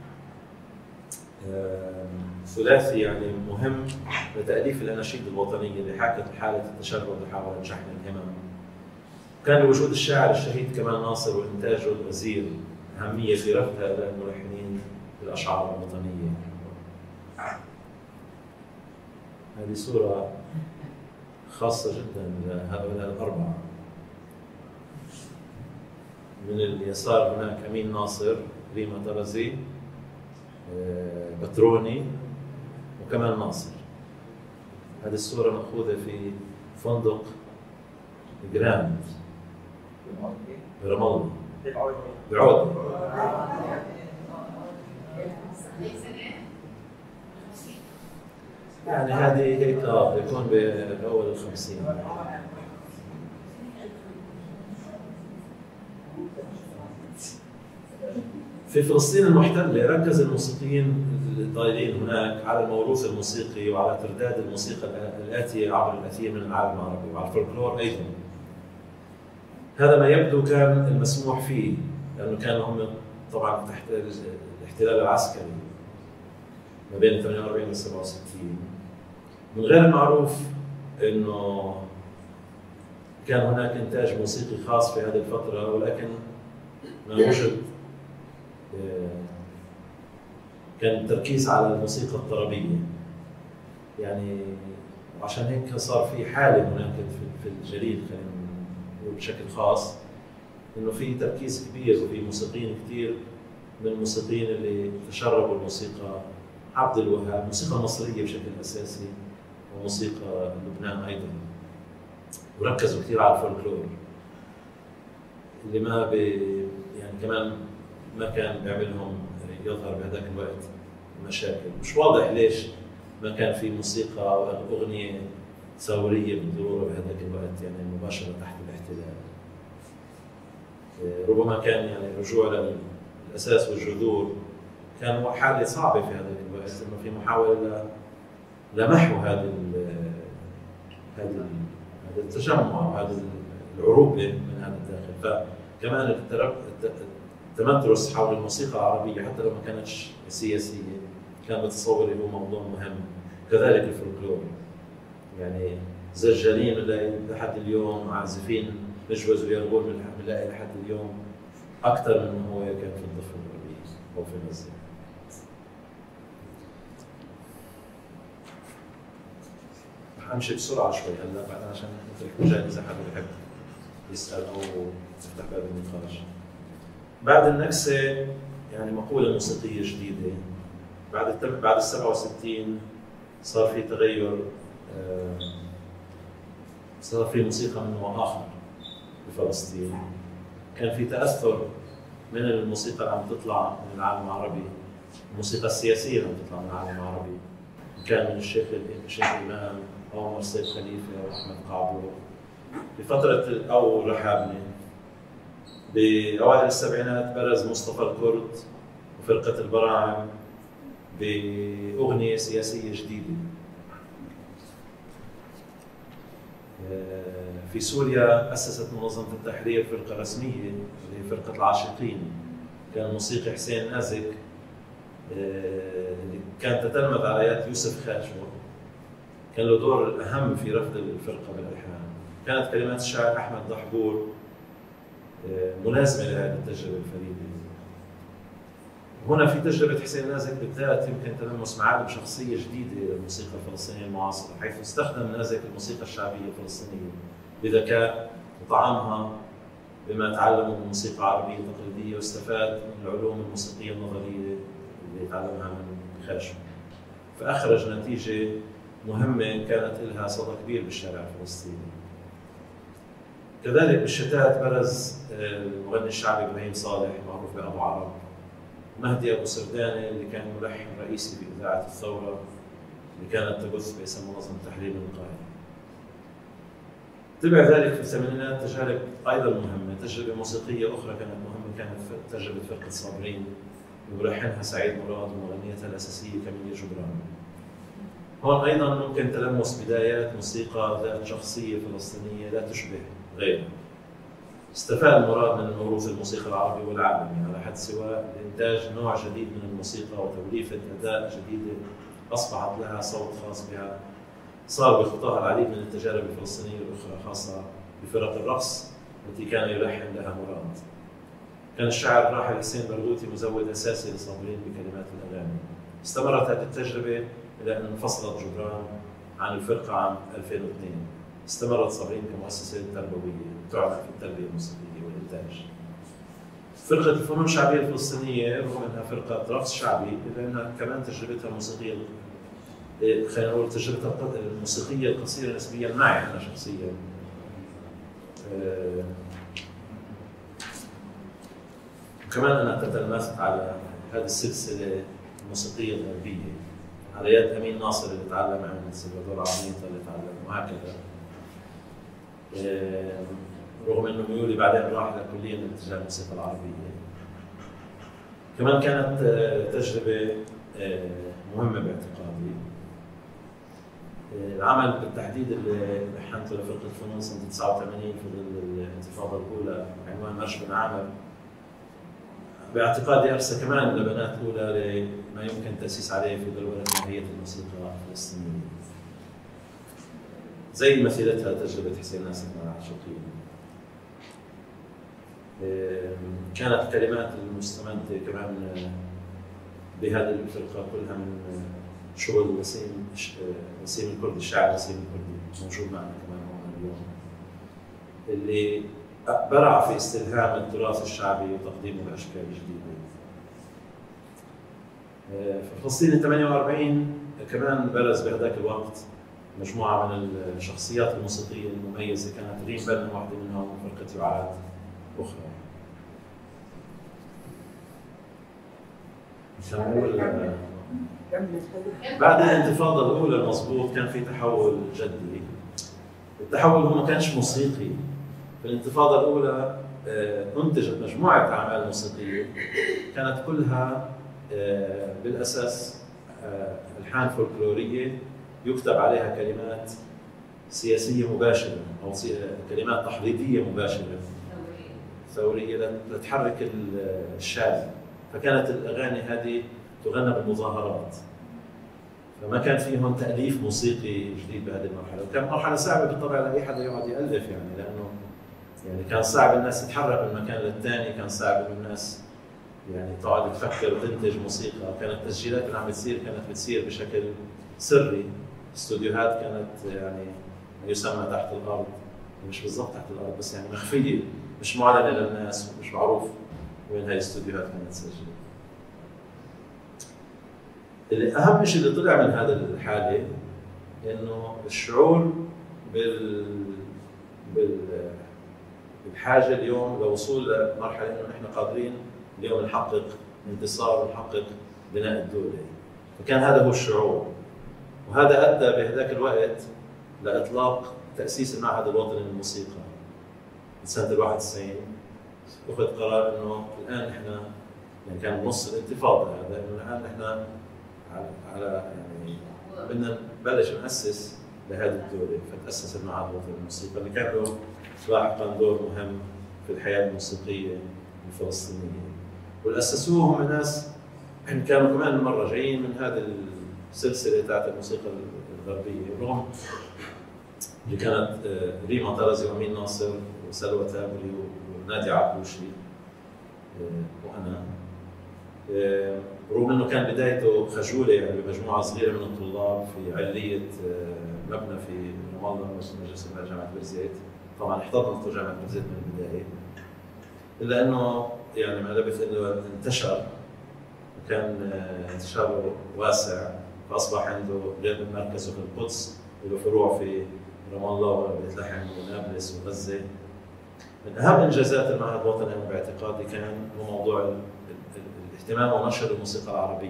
ثلاثي يعني مهم لتاليف الاناشيد الوطنيه اللي حكت حاله التشرد وحاولت شحن الهمم. كان لوجود الشاعر الشهيد كمال ناصر وانتاجه الغزير اهميه في رفض هؤلاء الملحنين للاشعار الوطنيه. هذه صوره خاصه جدا لهؤلاء الاربعه. من اليسار هناك امين ناصر، ريما طرزي، بتروني، وكمال ناصر. هذه الصورة مأخوذة في فندق جراند برام الله بعودة. يعني هذه هيك اه بيكون بأول الخمسين. في فلسطين المحتلة ركز الموسيقيين الضالين هناك على الموروث الموسيقي وعلى ترداد الموسيقى الآتية عبر الأثير من العالم العربي وعلى الفولكلور أيضا. هذا ما يبدو كان المسموح فيه، لأنه كانوا هم طبعا تحت الاحتلال العسكري ما بين ثمانية وأربعين و سبعة وستين. من غير المعروف انه كان هناك انتاج موسيقي خاص في هذه الفتره، ولكن ما وجد كان التركيز على الموسيقى الطربيه. يعني عشان هيك صار في حاله هناك في الجليد، خلينا نقول بشكل خاص، انه في تركيز كبير وفي موسيقيين كثير من الموسيقيين اللي تشربوا الموسيقى، عبد الوهاب، الموسيقى المصريه بشكل اساسي وموسيقى لبنان ايضا، وركزوا كثير على الفولكلور اللي ما بي يعني كمان ما كان بيعملهم يظهر بهذاك الوقت مشاكل. مش واضح ليش ما كان في موسيقى او اغنيه ثوريه بالضروره بهذاك الوقت، يعني مباشره تحت الاحتلال. ربما كان يعني الرجوع للاساس والجذور كان حاله صعبه في هذاك الوقت، انه في محاوله لمحو هذا هذا التجمع وهذا العروبه من هذا الداخل. فكمان التمدرس حول الموسيقى العربيه حتى لو ما كانتش سياسيه كان متصور هو موضوع مهم. كذلك الفولكلور، يعني زجالين لحد اليوم، عازفين مجوز ويرغول بنلاقي لحد اليوم اكثر من هو كان في الضفه الغربيه او في المزيد. امشي بسرعه شوي هلا بعد عشان نترك مجال اذا حدا بحب يسال او يفتح باب النقاش. بعد النكسه يعني مقوله موسيقيه جديده. بعد التم... بعد ال سبعة وستين صار في تغير، صار في موسيقى من نوع اخر بفلسطين. كان في تاثر من الموسيقى اللي عم تطلع من العالم العربي، الموسيقى السياسيه اللي عم تطلع من العالم العربي، كان من الشيخ الشيخ الامام عمر سيد خليفه واحمد قعبور بفتره او رحابني. باوائل السبعينات برز مصطفى الكرد وفرقه البراعم باغنيه سياسيه جديده. في سوريا اسست منظمه التحرير فرقه رسميه اللي هي فرقه العاشقين، كان الموسيقي حسين نازك اللي كان تتلمذ على يد يوسف خاشو، كان له دور اهم في رفض الفرقه بالالحان. كانت كلمات الشاعر احمد دحبور ملازمه لهذه التجربه الفريده. هنا في تجربه حسين نازك بالذات يمكن تلمس معالم شخصيه جديده للموسيقى الفلسطينيه المعاصره، حيث استخدم نازك الموسيقى الشعبيه الفلسطينيه بذكاء وطعمها بما تعلمه من موسيقى عربيه تقليديه، واستفاد من العلوم الموسيقيه النظريه اللي تعلمها من خاشو. فاخرج نتيجه مهمه كانت لها صدى كبير بالشارع الفلسطيني. كذلك بالشتات برز المغني الشعبي ابراهيم صالح معروف بابو عرب، مهدي ابو سرداني اللي كان ملحن رئيسي باذاعه الثوره اللي كانت تبث باسم منظمه التحرير من القاهره. تبع ذلك في الثمانينات تجارب ايضا مهمه، تجربه موسيقيه اخرى كانت مهمه كانت تجربه فرقه صابرين وملحنها سعيد مراد ومغنيتها الاساسيه كمية جبران. هون ايضا ممكن تلمس بدايات موسيقى ذات شخصيه فلسطينيه لا تشبه غيرها. استفاد مراد من موروث الموسيقى العربي والعالمي على حد سواء لإنتاج نوع جديد من الموسيقى وتوليفة أداء جديدة أصبحت لها صوت خاص بها. صار بخطاها العديد من التجارب الفلسطينية الأخرى خاصة بفرق الرقص التي كان يلحن لها مراد. كان الشاعر الراحل حسين برغوثي مزود أساسي لصابرين بكلمات الأغاني. استمرت هذه التجربة إلى أن انفصلت جبران عن الفرقة عام ألفين واثنين. استمرت صابرين كمؤسسة تربوية تعمل في التربية الموسيقية والإنتاج. فرقة الفنون الشعبية الفلسطينية رغم أنها فرقة رقص شعبي إلا أنها كمان تجربتها الموسيقية، خلينا نقول تجربتها الموسيقية القصيرة نسبيا معي أنا شخصيا. وكمان أنا تتلمذت على هذه السلسلة الموسيقية الغربية على يد أمين ناصر اللي تعلم عن سلفادور عميطة اللي تعلم وهكذا. رغم انه ميولي بعدين راح لكليا لاتجاه الموسيقى العربيه. كمان كانت تجربة مهمة باعتقادي. العمل بالتحديد اللي لحنته لفرقة الفنون سنة تسعة وثمانين في ظل الانتفاضة الأولى بعنوان مرش بن عامر، باعتقادي أرسى كمان لبنات أولى لما يمكن التأسيس عليه في بلورة ماهية الموسيقى الفلسطينية، زي مثيلتها تجربة حسين ناصر مع العاشقين. كانت الكلمات المستمدة كمان بهذه الفرقة كلها من شغل وسيم وسيم الكردي، الشاعر وسيم الكردي موجود معنا كمان هون اليوم، اللي برع في استلهام التراث الشعبي وتقديمه بأشكال جديدة. في فلسطين ثمانية وأربعين كمان برز بهذاك الوقت مجموعة من الشخصيات الموسيقية المميزة، كانت ريم بن واحدة منهم وفرقة يعاد أخرى. بعد الانتفاضة الأولى المضبوط كان في تحول جدي. التحول هو ما كانش موسيقي. في الانتفاضة الأولى أنتجت مجموعة أعمال موسيقية كانت كلها بالأساس ألحان فولكلورية يكتب عليها كلمات سياسية مباشرة أو كلمات تحريضية مباشرة ثورية لتحرك الشارع. فكانت الأغاني هذه تغنى بالمظاهرات، فما كان فيهم تأليف موسيقي جديد بهذه المرحلة، وكان مرحلة صعبة بالطبع لأي حدا يقعد يألف يعني، لأنه يعني كان صعب الناس تتحرك من مكان للثاني، كان صعب إنه الناس يعني تقعد تفكر وتنتج موسيقى. كانت التسجيلات اللي عم بتصير كانت بتصير بشكل سري، استوديوهات كانت يعني يسمى تحت الأرض، مش بالضبط تحت الأرض بس يعني مخفية، مش معلنة للناس ومش معروف وين هاي الاستوديوهات كانت تسجل. الأهم شيء اللي طلع من هذا الحالة إنه الشعور بال بال بالحاجة اليوم لوصول لمرحلة إنه نحن قادرين اليوم نحقق انتصار ونحقق بناء الدولة. فكان هذا هو الشعور، وهذا أدى بهذاك الوقت لإطلاق تأسيس المعهد الوطني للموسيقى سنة الواحد وتسعين. أخذ قرار إنه الآن نحن يعني كان نص الانتفاضة هذا، إنه الآن نحن على على يعني بدنا نبلش نأسس لهذه الدولة. فتأسس المعهد الوطني للموسيقى اللي كان له لاحقا دور مهم في الحياة الموسيقية الفلسطينية. واللي أسسوه هم ناس كانوا كمان مرة جايين من هذه السلسلة تاعت الموسيقى الغربية، رغم اللي كانت ريما طرزي وأمين ناصر وسلوى تابري ونادي عبوشي وأنا، رغم انه كان بدايته خجوله يعني بمجموعه صغيره من الطلاب في عليه مبنى في رام الله مجلس جامعه بيرزيت. طبعا احتضنته جامعه بيرزيت من البدايه، الا انه يعني ما لبث انه انتشر وكان انتشاره واسع، فاصبح عنده غير من مركزه في القدس له فروع في رام الله وبيت لحم ونابلس وغزه. من اهم انجازات المعهد الوطني باعتقادي كان هو موضوع اهتمام ونشر الموسيقى العربية،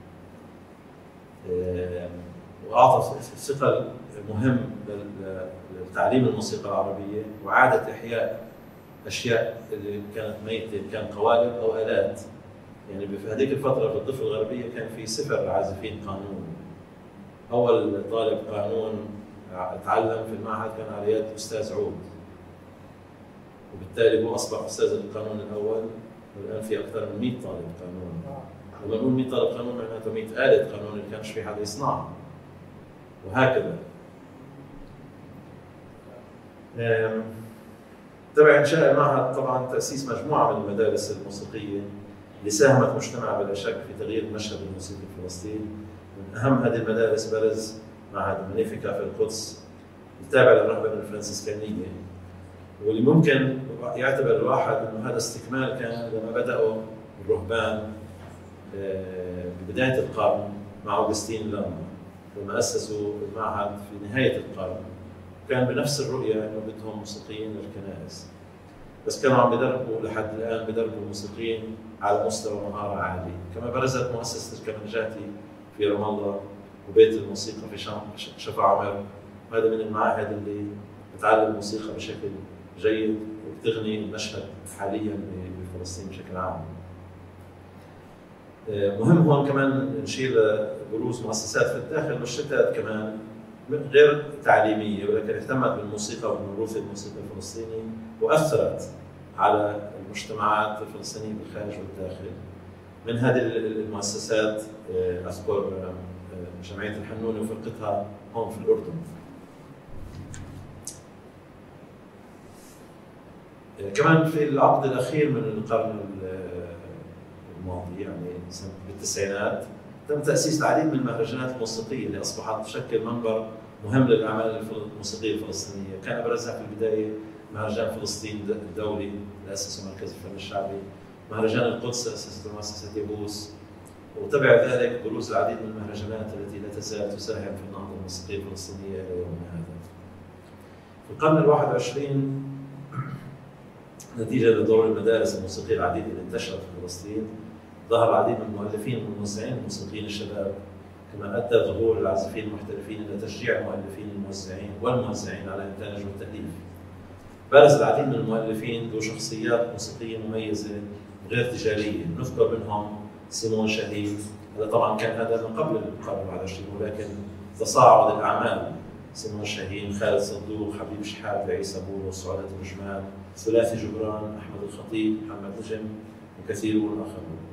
وأعطى ثقل مهم لتعليم الموسيقى العربية وإعادة إحياء أشياء اللي كانت ميتة، كان قوالب أو آلات. يعني في هذيك الفترة في الضفة الغربية كان في صفر عازفين قانون. أول طالب قانون تعلم في المعهد كان على يد أستاذ عود، وبالتالي هو أصبح أستاذ القانون الأول. والآن في أكثر من مئة طالب قانون. لما نقول مئة طالب قانون معناته مئة آلة قانون اللي كانش في حدا يصنعها. وهكذا. تبع إنشاء المعهد طبعا تأسيس مجموعة من المدارس الموسيقية اللي ساهمت مجتمع بلا شك في تغيير المشهد الموسيقي في فلسطين. من أهم هذه المدارس برز معهد مانيفيكا في القدس التابع للرهبنة الفرنسيسكانية، واللي ممكن يعتبر الواحد انه هذا استكمال كان لما بداوا الرهبان ببدايه القرن مع اوغسطين لاما، لما اسسوا المعهد في نهايه القرن. كان بنفس الرؤيه انه بدهم موسيقيين للكنائس، بس كانوا عم بدربوا لحد الان بدربوا الموسيقيين على مستوى مهاره عالي. كما برزت مؤسسه الكمنجاتي في رام الله وبيت الموسيقى في شفا عمر، وهذا من المعاهد اللي بتعلم الموسيقى بشكل جيد وبتغني المشهد حاليا بفلسطين بشكل عام. مهم هون كمان نشيل بروز مؤسسات في الداخل والشتات كمان غير تعليميه، ولكن اهتمت بالموسيقى وبالموروث الموسيقي الفلسطيني واثرت على المجتمعات الفلسطينيه بالخارج والداخل. من هذه المؤسسات اذكر جمعيه الحنوني وفرقتها هون في الاردن. كمان في العقد الاخير من القرن الماضي يعني بالتسعينات تم تاسيس العديد من المهرجانات الموسيقيه اللي اصبحت تشكل منبر مهم للاعمال الموسيقيه الفلسطينيه، كان ابرزها في البدايه مهرجان فلسطين الدولي اللي اسسه مركز الفن الشعبي، مهرجان القدس اسسته مؤسسه يابوس، وتبع ذلك بروز العديد من المهرجانات التي لا تزال تساهم في النهضه الموسيقيه الفلسطينيه الى يومنا هذا. في القرن الواحد والعشرين نتيجه لدور المدارس الموسيقيه العديده اللي انتشرت في فلسطين، ظهر العديد من المؤلفين والموزعين الموسيقيين الشباب، كما ادى ظهور العازفين المحترفين الى تشجيع المؤلفين الموزعين والموزعين على انتاج والتاليف. بارز العديد من المؤلفين ذو شخصيات موسيقيه مميزه وغير تجاريه، نذكر منهم سيمون شاهين، هذا طبعا كان هذا من قبل القرن الواحد والعشرين ولكن تصاعد الاعمال، سيمون شاهين، خالد صدوق، حبيب شحاته، عيسى بولس، سعادة الرجمان، ثلاثي جبران، احمد الخطيب، محمد نجم وكثيرون اخرون.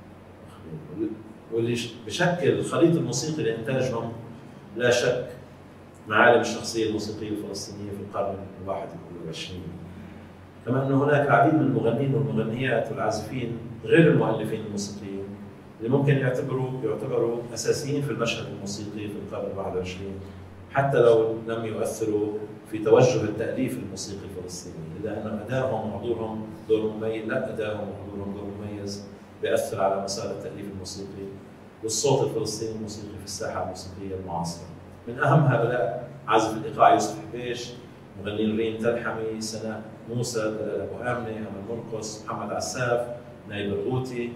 واللي بشكل الخليط الموسيقي لانتاجهم لا شك معالم الشخصيه الموسيقيه الفلسطينيه في القرن الواحد والعشرين. كما ان هناك العديد من المغنيين والمغنيات والعازفين غير المؤلفين الموسيقيين اللي ممكن يعتبروا يعتبروا اساسيين في المشهد الموسيقي في القرن الواحد والعشرين، حتى لو لم يؤثروا في توجه التاليف الموسيقي الفلسطيني، الا ان ادائهم وحضورهم دور مميز، لا ادائهم وحضورهم دور مميز بيأثر على مسار التأليف الموسيقي والصوت الفلسطيني الموسيقي في الساحة الموسيقية المعاصرة. من أهم هؤلاء عازف الإيقاع يوسف حبيش، مغني ريم تلحمي، سناء موسى، دلال أبو آمنة، أمل مرقص، محمد عساف، نايب الغوتي.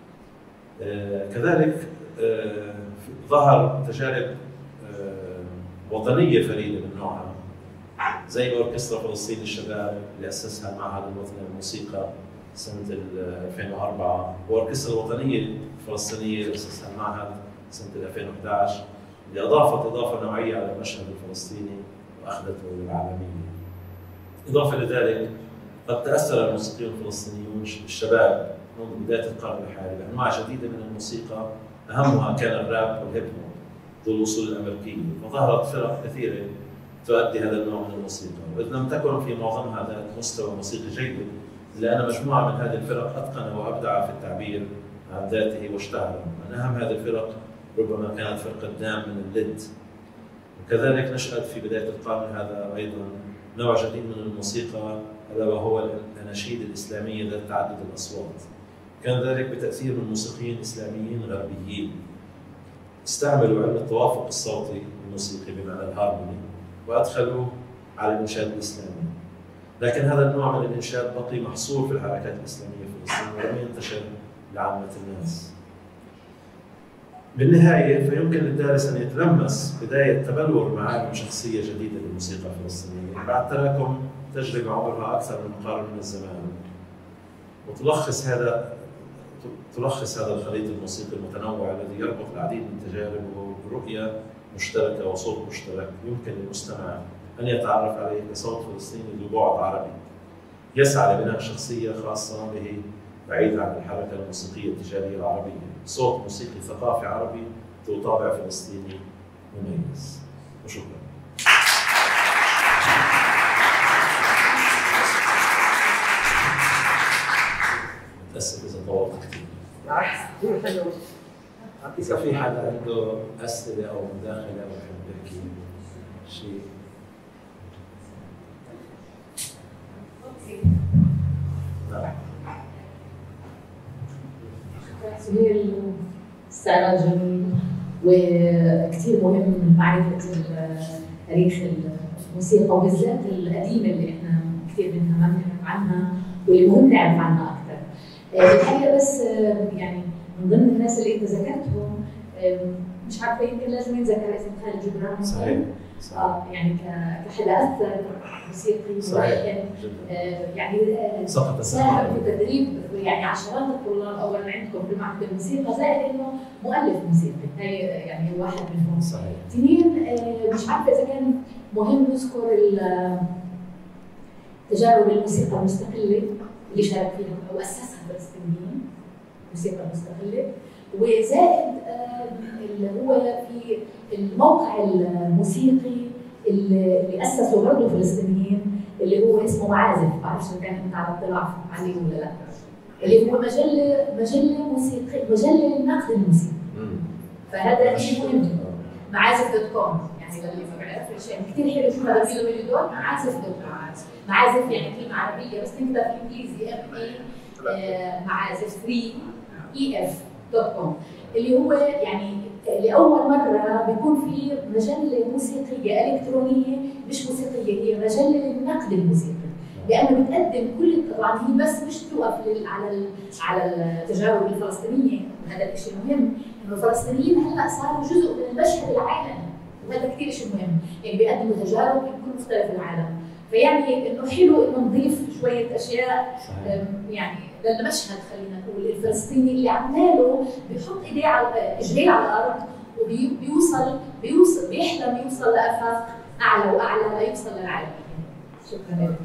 آه كذلك آه ظهر تجارب آه وطنية فريدة من نوعها، زي أوركسترا فلسطين الشباب اللي أسسها المعهد الوطني للموسيقى سنة ألفين وأربعة، وأوركسترا الوطنية الفلسطينية اللي أسسها المعهد سنة ألفين وأحد عشر، اللي أضافت إضافة نوعية على المشهد الفلسطيني وأخذته للعالمية. إضافة لذلك قد تأثر الموسيقيون الفلسطينيون الشباب منذ بداية القرن الحالي بأنواع جديدة من الموسيقى، أهمها كان الراب والهيب هوب ذو الوصول الأمريكية، وظهرت فرق كثيرة تؤدي هذا النوع من الموسيقى، وإذ لم تكن في معظمها ذات مستوى موسيقي جيد، إلا أن مجموعة من هذه الفرق أتقن وأبدع في التعبير عن من واشتهر. من أهم هذه الفرق ربما كانت فرقة دام من الليد. وكذلك نشأت في بداية القرن هذا أيضا نوع جديد من الموسيقى ألا وهو الأناشيد الإسلامية ذات تعدد الأصوات. كان ذلك بتأثير من موسيقيين إسلاميين غربيين استعملوا علم التوافق الصوتي الموسيقي بمعنى الهارموني وأدخلوه على الإنشاد الإسلامي. لكن هذا النوع من الإنشاد بقي محصور في الحركات الإسلامية في فلسطين ولم ينتشر لعامة الناس. بالنهاية فيمكن للدارس أن يتلمس بداية تبلور معالم شخصية جديدة للموسيقى الفلسطينية بعد تراكم تجربة عمرها أكثر من قرن من الزمان، وتلخص هذا تلخص هذا الخليط الموسيقي المتنوع الذي يربط العديد من التجارب ورؤية مشتركة وصوت مشترك يمكن للمستمع أن يتعرف عليه كصوت فلسطيني ذو بعد عربي يسعى لبناء شخصية خاصة به بعيد عن الحركة الموسيقية التجارية العربية، صوت موسيقي ثقافي عربي ذو طابع فلسطيني مميز. وشكرا. متأسف إذا طولت كثير. بالعكس كثير حلو. إذا في حدا عنده أسئلة أو مداخلة أو بحب يحكي شيء. نعم. سهيل استعراض جميل وكثير مهم معرفة تاريخ الموسيقى وبالذات القديمة اللي احنا كثير منها ما بنعرف عنها واللي مهم نعرف عنها أكثر. الحقيقة بس يعني من ضمن الناس اللي انت ذكرتهم مش عارفة يمكن لازم ينذكر اسم خالد جبران. صحيح. اه يعني كحدا اثر موسيقي صحيح آه يعني آه ساهم في تدريب يعني عشرات الطلاب اولا عندكم في معهد الموسيقى، زائد انه مؤلف موسيقي، هي يعني واحد منهم. صحيح. اثنين آه مش عارفه اذا كان مهم نذكر تجارب الموسيقى المستقله اللي شارك فيها واسسها فلسطينيين، الموسيقى المستقله، وزائد اللي هو في الموقع الموسيقي اللي اسسه برضه فلسطينيين اللي هو اسمه معازف، ما بعرفش اذا كان انت على اطلاع عليه ولا لا، اللي هو مجله مجله موسيقى مجله للنقد الموسيقي. فهذا شيء مهم. معازف دوت كوم يعني للي ما بيعرفش يعني كثير حلو شو هذا الفيديو دوت معازف دوت كوم. معازف يعني كلمه عربيه بس تكتب بالانجليزي ام اي معازف ثري اي اف دوت كوم اللي هو يعني لاول مره بيكون في مجله موسيقيه الكترونيه مش موسيقيه، هي مجله للنقد الموسيقي، لانه بتقدم كل طبعا هي بس مش توقف على على التجارب الفلسطينيه، وهذا الشيء مهم انه الفلسطينيين هلا صاروا جزء من المشهد العالمي، وهذا كثير شيء مهم، يعني بيقدموا تجارب في كل مختلف العالم، فيعني انه حلو انه نضيف شويه اشياء يعني للمشهد خلينا نقول الفلسطيني اللي عماله بيحط ايديه على رجليه على الارض وبيوصل بيوصل بيحلم يوصل لافاق اعلى واعلى ليوصل للعالم. شكرا لك.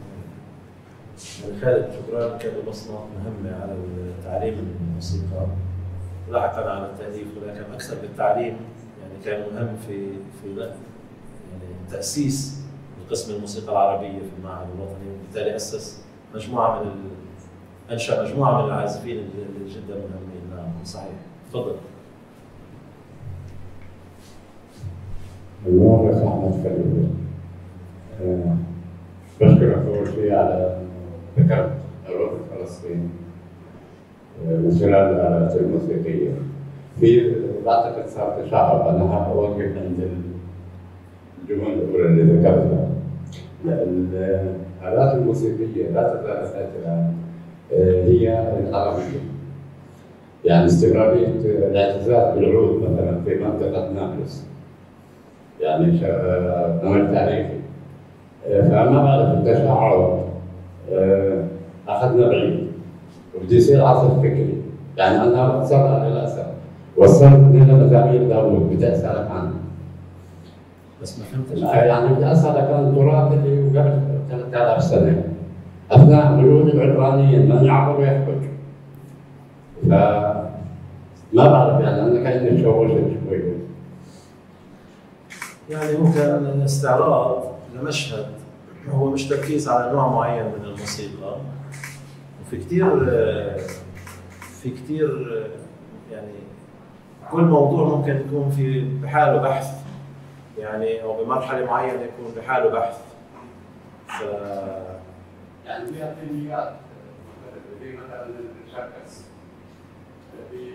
خالد شكرا، كان بصمه مهمه على تعليم الموسيقى لاحقا على التاليف، ولكن اكثر بالتعليم يعني كان مهم في في يعني تاسيس قسم الموسيقى العربيه في المعهد الوطني، وبالتالي اسس مجموعه من ال... انشا مجموعه من العازفين اللي جدا مهمين. نعم صحيح. تفضل. المؤرخ احمد خليل. أه بشكرك اول شيء على ذكرت الوطن الفلسطيني من خلال الآلات الموسيقيه. في بعتقد صار تشعب، انا هوقف عند الجمل الاولى اللي ذكرتها. الآلات الموسيقيه لا تزال ذاتها هي العربيه. يعني استمراريه الاعتزاز بالعود مثلا في منطقه نابلس يعني نمط تاريخي، فما بعرف التشعب اخذنا بعيد وبده يصير عصر فكري. يعني انا وصلنا للاسف وصلت الى مزامير داوود، بدي اسالك عنها بس ما فهمتش. يعني بدي اسالك عن التراث اللي قبل ثلاثة آلاف سنه اثناء وجود العبرانيين من يعبر ويحبك. فما بعرف يعني انا كاني تشوشت شوي. يعني هو كان استعراض لمشهد، هو مش تركيز على نوع معين من الموسيقى، وفي كثير في كثير يعني كل موضوع ممكن يكون في بحاله بحث يعني، او بمرحله معينه يكون بحاله بحث. ف يعني فيها فنيات في مثلا الشركس في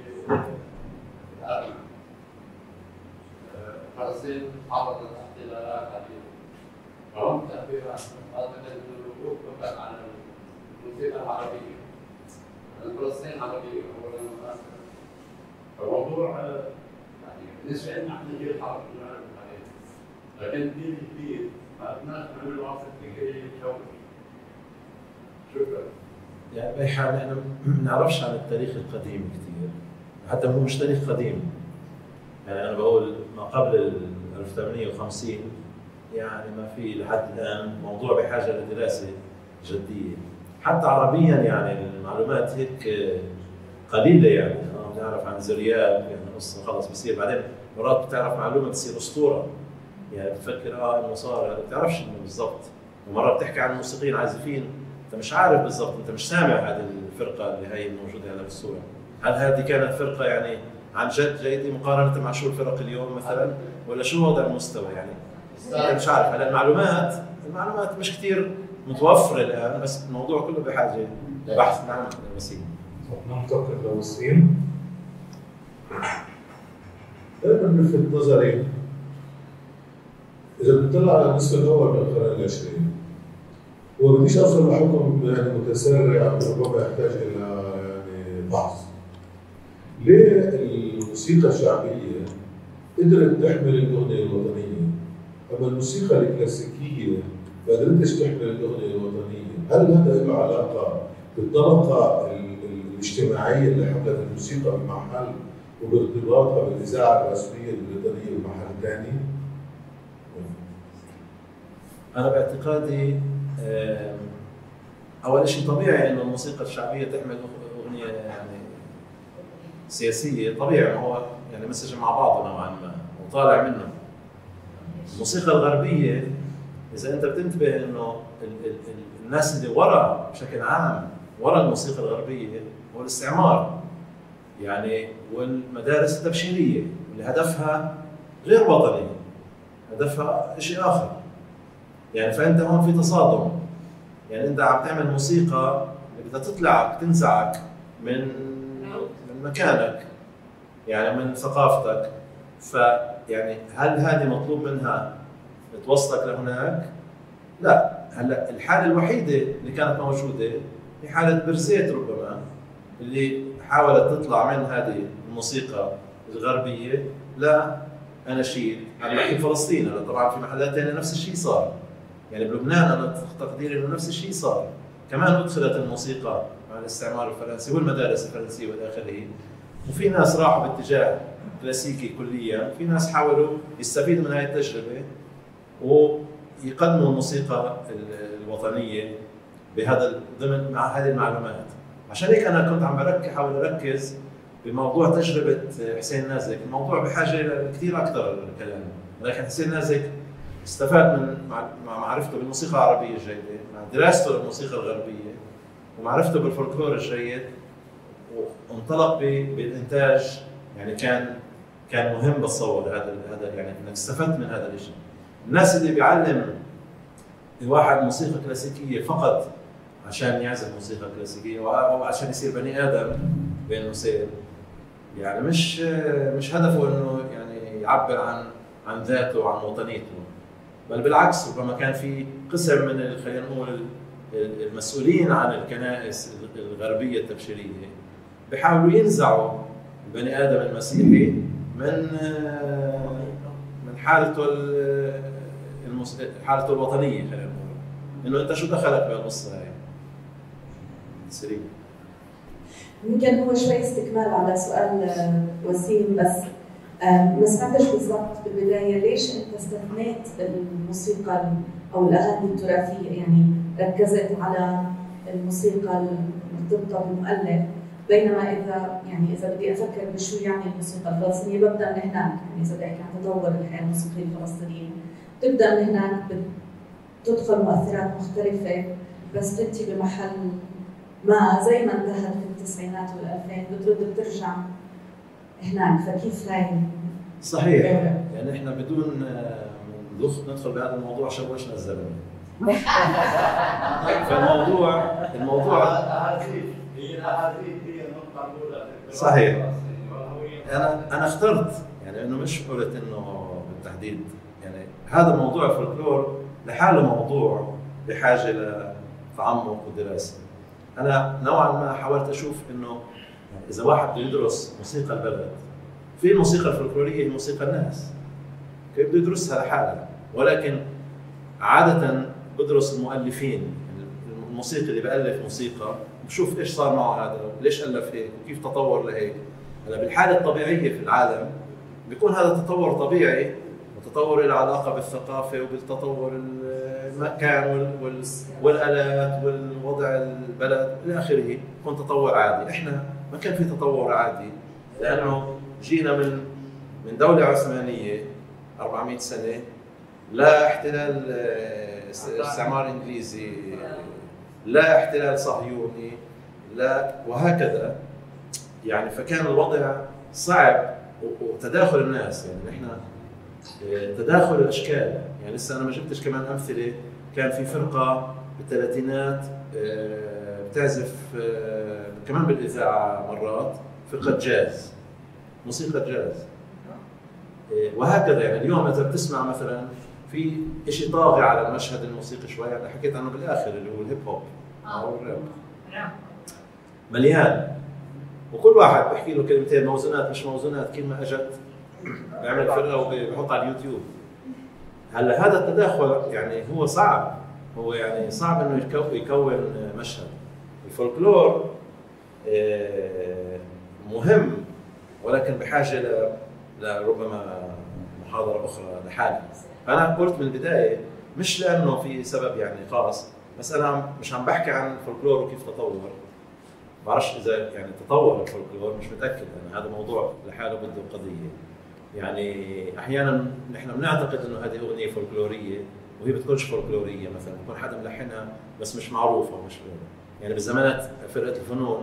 فلسطين عبرت احتلالات عديده وهم تاثيرات اعتقد انه الوقوف فقط على الموسيقى العربيه. فلسطين عربيه اولا واخرا، فالموضوع يعني بالنسبه لنا احنا جيل حرب نعرف عليه، لكن الجيل الجديد ما بدناش نعمل وصف فكري يتشوش. شكرا. يعني باي حال احنا ما بنعرفش عن التاريخ القديم كثير، حتى هو مش تاريخ قديم. يعني انا بقول ما قبل ألف وثمانمئة وخمسين يعني ما في لحد الان موضوع بحاجه لدراسه جديه، حتى عربيا يعني المعلومات هيك قليله. يعني انا بنعرف عن زرياب يعني قصه خلص بصير، بعدين مرات بتعرف معلومه بتصير اسطوره، يعني بتفكر اه انه صار، ما بتعرفش انه بالضبط. ومره بتحكي عن موسيقيين عازفين انت مش عارف بالضبط، انت مش سامع هذه الفرقه اللي هي موجوده هلا بالصوره، هل هذه كانت فرقه يعني عن جد جيده مقارنه مع شو الفرق اليوم مثلا، ولا شو وضع المستوى؟ يعني انت مش عارف. هلا المعلومات المعلومات مش كثير متوفره الان، بس الموضوع كله بحاجه لبحث. نعم وسيم. ننتقل لوسيم. دائما بلفت نظري اذا بنطلع على النصف الاول من القرن العشرين، هو بديش اوصل لحكم يعني متسرع ربما يحتاج الى يعني بحث. ليه الموسيقى الشعبيه قدرت تحمل الاغنيه الوطنيه اما الموسيقى الكلاسيكيه فقدرتش تحمل الاغنيه الوطنيه، هل هذا له علاقه بالطبقه الاجتماعيه اللي حملت الموسيقى بمحل وبارتباطها بالاذاعه الرسميه الوطنيه بمحل ثاني؟ انا باعتقادي اول شيء طبيعي انه الموسيقى الشعبيه تحمل اغنيه يعني سياسيه، طبيعي هو يعني مسج مع بعضه نوعا ما وطالع منه. الموسيقى الغربيه اذا انت بتنتبه انه ال ال ال الناس اللي ورا بشكل عام ورا الموسيقى الغربيه هو الاستعمار يعني، والمدارس التبشيريه اللي هدفها غير وطني، هدفها شيء اخر يعني. فانت هون في تصادم يعني، انت عم تعمل موسيقى بدها تطلعك تنزعك من من مكانك يعني، من ثقافتك. فيعني هل هذه مطلوب منها توصلك لهناك؟ لا. هلا الحاله الوحيده اللي كانت موجوده هي حاله برزيت ربما، اللي حاولت تطلع من هذه الموسيقى الغربيه لاناشيد عن بحكي فلسطين. هلا طبعا في محلات ثانيه نفس الشيء صار يعني، بلبنان انا تقديري انه نفس الشيء صار، كمان ادخلت الموسيقى مع الاستعمار الفرنسي والمدارس الفرنسيه والى اخره. وفي ناس راحوا باتجاه كلاسيكي كليا، في ناس حاولوا يستفيدوا من هذه التجربه ويقدموا الموسيقى الوطنيه بهذا ضمن مع هذه المعلومات. عشان هيك انا كنت عم بركز حاول اركز بموضوع تجربه حسين نازك. الموضوع بحاجه لكثير اكثر كلام، لكن حسين نازك استفاد من مع معرفته بالموسيقى العربيه الجيده، مع دراسته للموسيقى الغربيه ومعرفته بالفولكلور الجيد، وانطلق بالانتاج يعني. كان كان مهم بتصور هذا هذا يعني انك استفدت من هذا الشيء. الناس اللي بيعلم الواحد موسيقى كلاسيكيه فقط عشان يعزف موسيقى كلاسيكيه او عشان يصير بني ادم بين قوسين يعني، مش مش هدفه انه يعني يعبر عن عن ذاته وعن وطنيته، بل بالعكس. ربما كان في قسم من خلينا نقول المسؤولين عن الكنائس الغربيه التبشيريه بيحاولوا ينزعوا البني ادم المسيحي من من حالته حالته الوطنيه، خلينا نقول انه انت شو دخلك بهالقصه هاي؟ سليم. يمكن هو شوي استكمال على سؤال وسيم، بس ما سمعتش بالضبط بالبدايه ليش انت استثنيت الموسيقى او الاغاني التراثيه، يعني ركزت على الموسيقى المرتبطه بالمؤلف، بينما اذا يعني اذا بدي افكر بشو يعني الموسيقى الفلسطينيه ببدا من هناك. يعني اذا بدي احكي عن تطور الحياه الموسيقيه الفلسطينيه تبدا من هناك، بتدخل مؤثرات مختلفه، بس تنتهي بمحل ما زي ما انتهت في التسعينات والألفين بترد بترجع هناك. فكيف هاي؟ صحيح يعني احنا بدون ندخل بهذا الموضوع شوشنا الزلمه. فالموضوع الموضوع هي الاحاديث هي النقطه الاولى. صحيح. انا انا اخترت يعني انه مش قلت انه بالتحديد يعني هذا موضوع الفولكلور لحاله موضوع بحاجه لتعمق ودراسه. انا نوعا ما حاولت اشوف انه اذا واحد بده يدرس موسيقى البلد، في الموسيقى الفولكلوريه هي موسيقى الناس كيف بده يدرسها لحالها، ولكن عاده بدرس المؤلفين الموسيقي اللي بألف موسيقى بشوف ايش صار معه هذا وليش ألف هيك وكيف تطور لهيك. هلا بالحاله الطبيعيه في العالم بيكون هذا تطور طبيعي وتطور له علاقه بالثقافه وبالتطور المكان والالات والوضع البلد الى اخره، يكون تطور عادي. احنا ما كان في تطور عادي لانه جينا من من دوله عثمانيه أربعمئة سنه لا احتلال استعمار انجليزي لا احتلال صهيوني لا وهكذا يعني. فكان الوضع صعب وتداخل الناس يعني نحن تداخل الاشكال يعني. لسه انا ما جبتش كمان امثله. كان في فرقه بالثلاثينات بتعزف كمان بالاذاعه مرات فرقه جاز، موسيقى جاز وهكذا يعني. اليوم اذا بتسمع مثلا في شيء طاغي على المشهد الموسيقي شوي، انا حكيت عنه بالاخر اللي هو الهيب هوب او الراب مليان، وكل واحد بحكي له كلمتين موزونات مش موزونات، كلمه اجت بيعمل فرقه وبيحطها على اليوتيوب هلا هذا التداخل يعني هو صعب، هو يعني صعب انه يكو- يكون مشهد. الفولكلور آه، مهم ولكن بحاجه ل- لربما محاضره اخرى لحالها. انا قلت من البدايه مش لانه في سبب يعني خاص، بس انا عم- مش عم بحكي عن الفولكلور وكيف تطور. ما بعرفش اذا يعني تطور الفولكلور، مش متاكد انا، هذا موضوع لحاله بده قضيه. يعني احيانا نحن بنعتقد انه هذه اغنيه فولكلوريه وهي بتكونش فولكلوريه، مثلا بكون حدا ملحنها بس مش معروفه ومش يعني بزمانات فرقه الفنون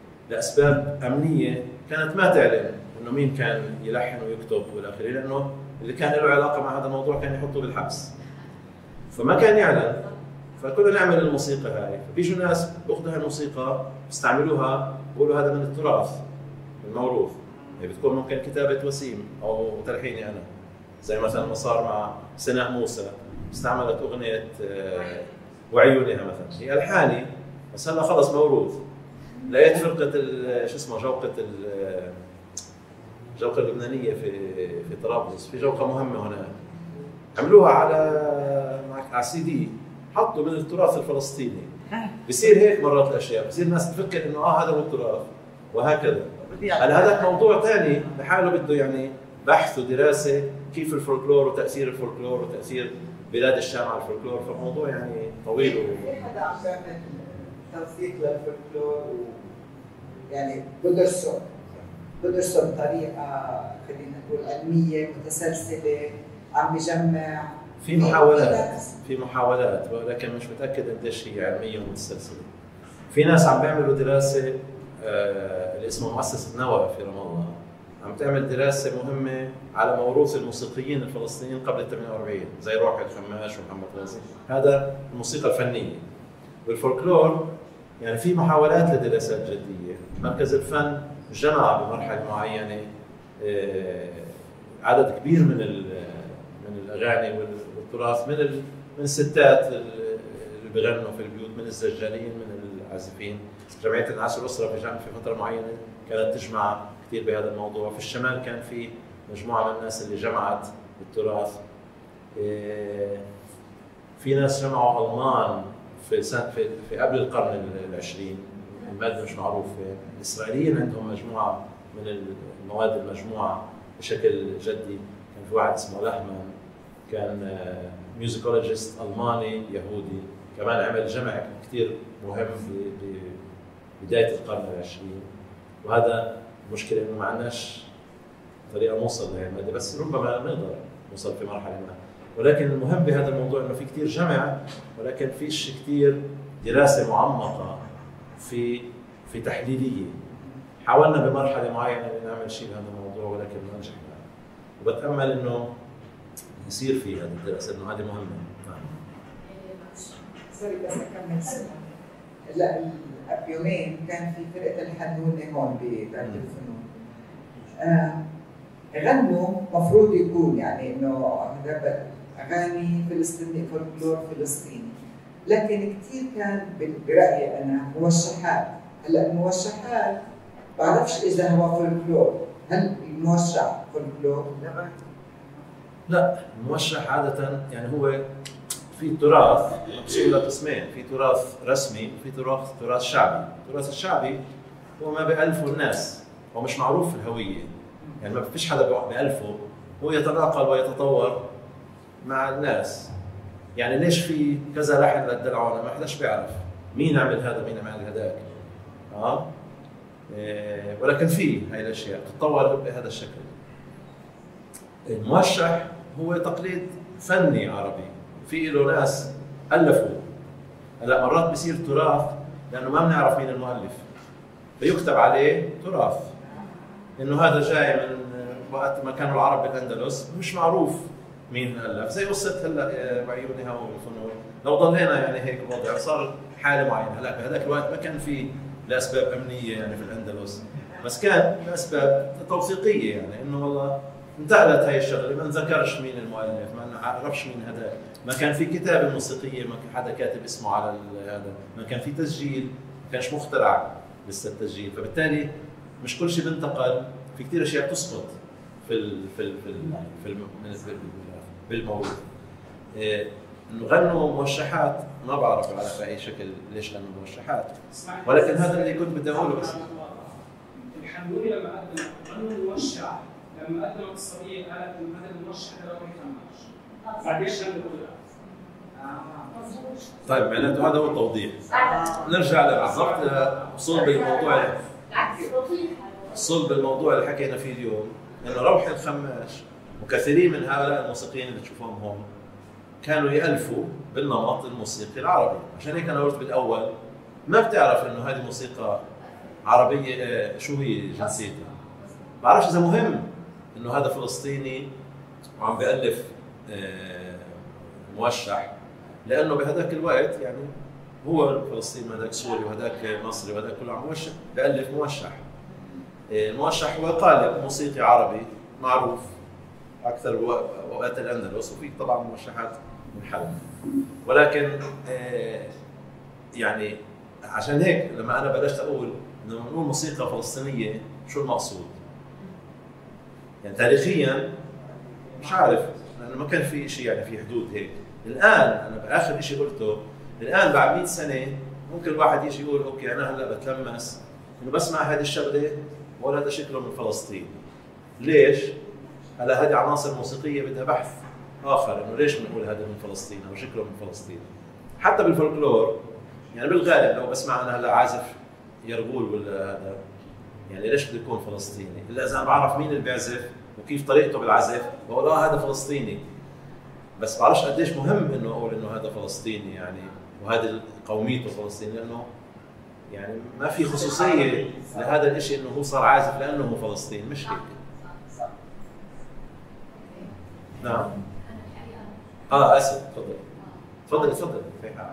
لاسباب امنيه كانت ما تعلن انه مين كان يلحن ويكتب والى اخره، لانه اللي كان له علاقه مع هذا الموضوع كان يحطه بالحبس. فما كان يعلن، فكنا نعمل الموسيقى هاي، فبيجوا ناس بياخذوا هالموسيقى بيستعملوها بيقولوا هذا من التراث الموروث. يعني بتكون ممكن كتابه وسيم او تلحيني انا، زي مثلا ما صار مع سناء موسى، استعملت اغنيه آه، وعيونها مثلا، هي الحاني بس هلا خلص موروث. لقيت فرقه ال- شو اسمه جوقه ال- الجوقه اللبنانيه في في طرابلس، في جوقه مهمه هناك، عملوها على على سي دي، حطوا من التراث الفلسطيني. بصير هيك مرات الاشياء، بصير الناس تفكر انه اه هذا هو التراث وهكذا. هلا هذاك موضوع ثاني لحاله بده يعني بحث ودراسه، كيف الفولكلور وتاثير الفولكلور وتاثير بلاد الشام على الفولكلور، فالموضوع يعني طويل. في حدا عم بيعمل توثيق للفولكلور و يعني بدرسه بدرسه بطريقه خلينا نقول علميه متسلسله، عم بجمع في محاولات في محاولات ولكن مش متاكد قديش هي علميه ومتسلسله. في ناس عم بيعملوا دراسه آه اللي اسمها مؤسسه نوى في رام الله، عم تعمل دراسه مهمه على موروث الموسيقيين الفلسطينيين قبل ثمانية وأربعين، زي روحي الخماش ومحمد غازي، هذا الموسيقى الفنيه. والفولكلور يعني في محاولات لدراسات جديه، مركز الفن جمع بمرحله معينه آه عدد كبير من من الاغاني والتراث، من من الستات اللي بيغنوا في البيوت، من الزجالين، من العازفين. جمعيه النعاس والاسره في جنب في فتره معينه كانت تجمع كثير بهذا الموضوع. في الشمال كان في مجموعه من الناس اللي جمعت التراث. في ناس جمعوا المان في سنة في, في قبل القرن العشرين، الماده مش معروفه. الاسرائيليين عندهم مجموعه من المواد المجموعه بشكل جدي. كان في واحد اسمه لحمان، كان ميوزيكولوجيست الماني يهودي، كمان عمل جمع كثير مهم ببدايه القرن العشرين. وهذا المشكله انه ما عندناش طريقه نوصل لهي الماده، بس ربما نقدر نوصل في مرحله ما. ولكن المهم بهذا الموضوع انه في كثير جمع، ولكن فيش كثير دراسه معمقه في في تحليليه. حاولنا بمرحله معينه نعمل شيء بهذا الموضوع ولكن ما نجحنا. وبتامل انه يصير في هذه الدراسه، انه هذه مهمه. سوري بس اكمل سؤال. هلا قبل يومين كان في فرقه الحنونه هون بدار الفنون. آه غنوا مفروض يكون يعني انه اغاني فلسطينيه، فولكلور فلسطيني، لكن كثير كان برايي انا موشحات. هلا الموشحات بعرفش اذا هو فولكلور، هل الموشح فولكلور؟ لا، الموشح عادة يعني هو في تراث مقسوم لقسمين، في تراث رسمي وفي تراث تراث شعبي. التراث الشعبي هو ما بألفه الناس، هو مش معروف في الهوية، يعني ما فيش حدا بألفه، هو يتناقل ويتطور مع الناس. يعني ليش في كذا لحن للدلعونة؟ ما حداش بيعرف مين عمل هذا مين عمل هذاك. اه إيه، ولكن في هاي الاشياء تتطور بهذا الشكل. الموشح هو تقليد فني عربي، في له ناس الفوا. هلا مرات بصير تراث لانه ما بنعرف مين المؤلف، فيكتب عليه تراث انه هذا جاي من وقت ما كانوا العرب بالاندلس، مش معروف مين الف. زي قصه هلا وعيونها والفنون، لو ضلينا يعني هيك الوضع صار حاله معينه. هلا بهذاك الوقت ما كان في لاسباب امنيه يعني في الاندلس، بس كان لاسباب توثيقيه، يعني انه والله انتقلت هاي الشغله، ما نذكرش مين المؤلف، ما نعرفش مين هذا، ما كان في كتابه موسيقيه، ما كان حدا كاتب اسمه على هذا، ما كان في تسجيل، ما كانش مخترع لسه التسجيل، فبالتالي مش كل شيء بنتقل، في كثير اشياء بتسقط في ال في ال في ال في, ال في بالموروث. انه غنوا موشحات، ما بعرف على باي شكل ليش غنوا موشحات، ولكن هذا اللي كنت بدي اقوله. بس الحنوني لما قدم غنوا موشح، لما قدم الصبيه قالت انه هذا الموشح ده ما بيفهمش، بعدين غنوا طيب معناته هذا هو التوضيح. نرجع بالضبط لصلب الموضوع، صلب الموضوع اللي حكينا فيه اليوم، انه روحي الخماش وكثيرين من هؤلاء الموسيقيين اللي تشوفهم هون كانوا يألفوا بالنمط الموسيقي العربي، عشان هيك انا قلت بالاول ما بتعرف انه هذه موسيقى عربيه، شو هي جنسيتها؟ ما بعرفش اذا مهم انه هذا فلسطيني وعم بيألف موشح، لانه بهذاك الوقت يعني هو فلسطين وهذاك سوري وهذاك مصري وهذاك كله عم موشح، بألف موشح. الموشح هو قالب موسيقي عربي معروف اكثر اوقات الاندلس، وفي طبعا موشحات من حلب، ولكن يعني عشان هيك لما انا بلشت اقول انه نقول موسيقى فلسطينيه شو المقصود؟ يعني تاريخيا مش عارف، لانه ما كان في شيء يعني في حدود هيك. الان انا باخر شيء قلته، الان بعد مئة سنه ممكن الواحد يجي يقول اوكي انا هلا بتلمس انه بسمع هذه الشغله بقول هذا شكله من فلسطين. ليش؟ هلا هذه عناصر موسيقيه بدها بحث اخر، انه ليش بنقول هذا من فلسطين او شكله من فلسطين. حتى بالفولكلور يعني بالغالب لو بسمع انا هلا عازف يرغول ولا هذا، يعني ليش بده يكون فلسطيني؟ الا اذا انا بعرف مين اللي بيعزف وكيف طريقته بالعزف بقول اه هذا فلسطيني. بس بعرفش قديش مهم انه اقول انه هذا فلسطيني يعني وهذه قوميته فلسطيني، لانه يعني ما في خصوصيه لهذا الشيء انه هو صار عازف لانه هو فلسطيني، مش هيك. نعم. اه اسف، تفضل تفضل تفضل.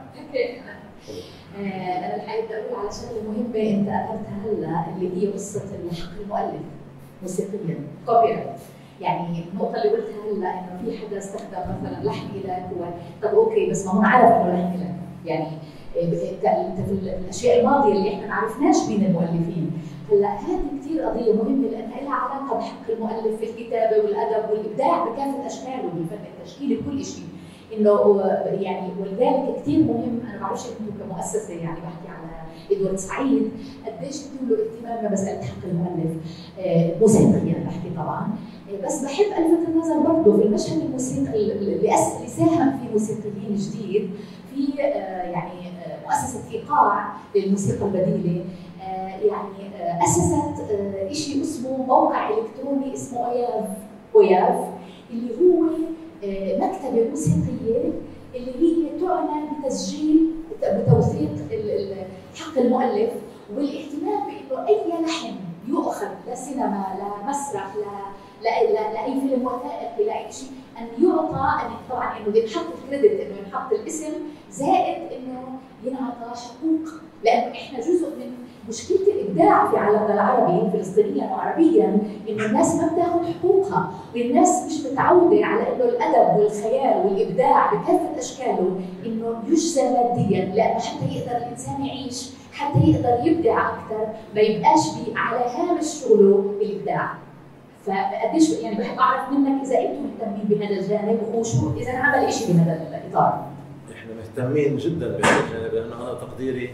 انا الحقيقه بدي اقول على شغله مهمه انت اثرتها هلا، اللي هي قصه حق المؤلف موسيقيا، كوبي رايت. يعني النقطه اللي قلتها هلا انه في حدا استخدم مثلا لحن لك، طب اوكي بس ما هو عرف انه لحن لك، يعني انت في الاشياء الماضيه اللي احنا ما عرفناش مين المؤلفين. هلا هذه كثير قضيه مهمه لانها لها علاقه بحق المؤلف في الكتابه والادب والابداع بكافه اشكاله بالفن التشكيلي بكل شيء. انه يعني ولذلك كثير مهم، انا ما بعرفش انتم كمؤسسه يعني بحكي على ادوارد سعيد قديش انتم له اهتمام بمساله حق المؤلف موسيقيا بحكي طبعا، بس بحب الفت النظر برضه في المشهد الموسيقي اللي اللي ساهم في موسيقيين جديد في يعني مؤسسه ايقاع للموسيقى البديله، يعني اسست شيء اسمه موقع الكتروني اسمه اوياف اوياف اللي هو مكتبه موسيقيه اللي هي تعنى بتسجيل بتوثيق حق المؤلف والاهتمام بانه اي لحن يؤخذ لسينما لمسرح لاي فيلم وثائقي لاي شيء ان يعطى، ان طبعا انه ينحط الكريدت، انه ينحط الاسم زائد انه ينعطى حقوق، لانه احنا جزء من مشكله الابداع في عالمنا العربي فلسطينيا وعربيا انه الناس ما بتاخذ حقوقها، والناس مش متعوده على انه الادب والخيال والابداع بكافه اشكاله انه يجزى ماديا، لانه حتى يقدر الانسان يعيش، حتى يقدر يبدع اكثر ما يبقاش على هامش شغله الابداع. فقديش يعني بحب اعرف منك اذا انتم مهتمين بهذا الجانب وشو اذا عمل شيء بهذا الاطار. احنا مهتمين جدا بهذا الجانب، لانه انا تقديري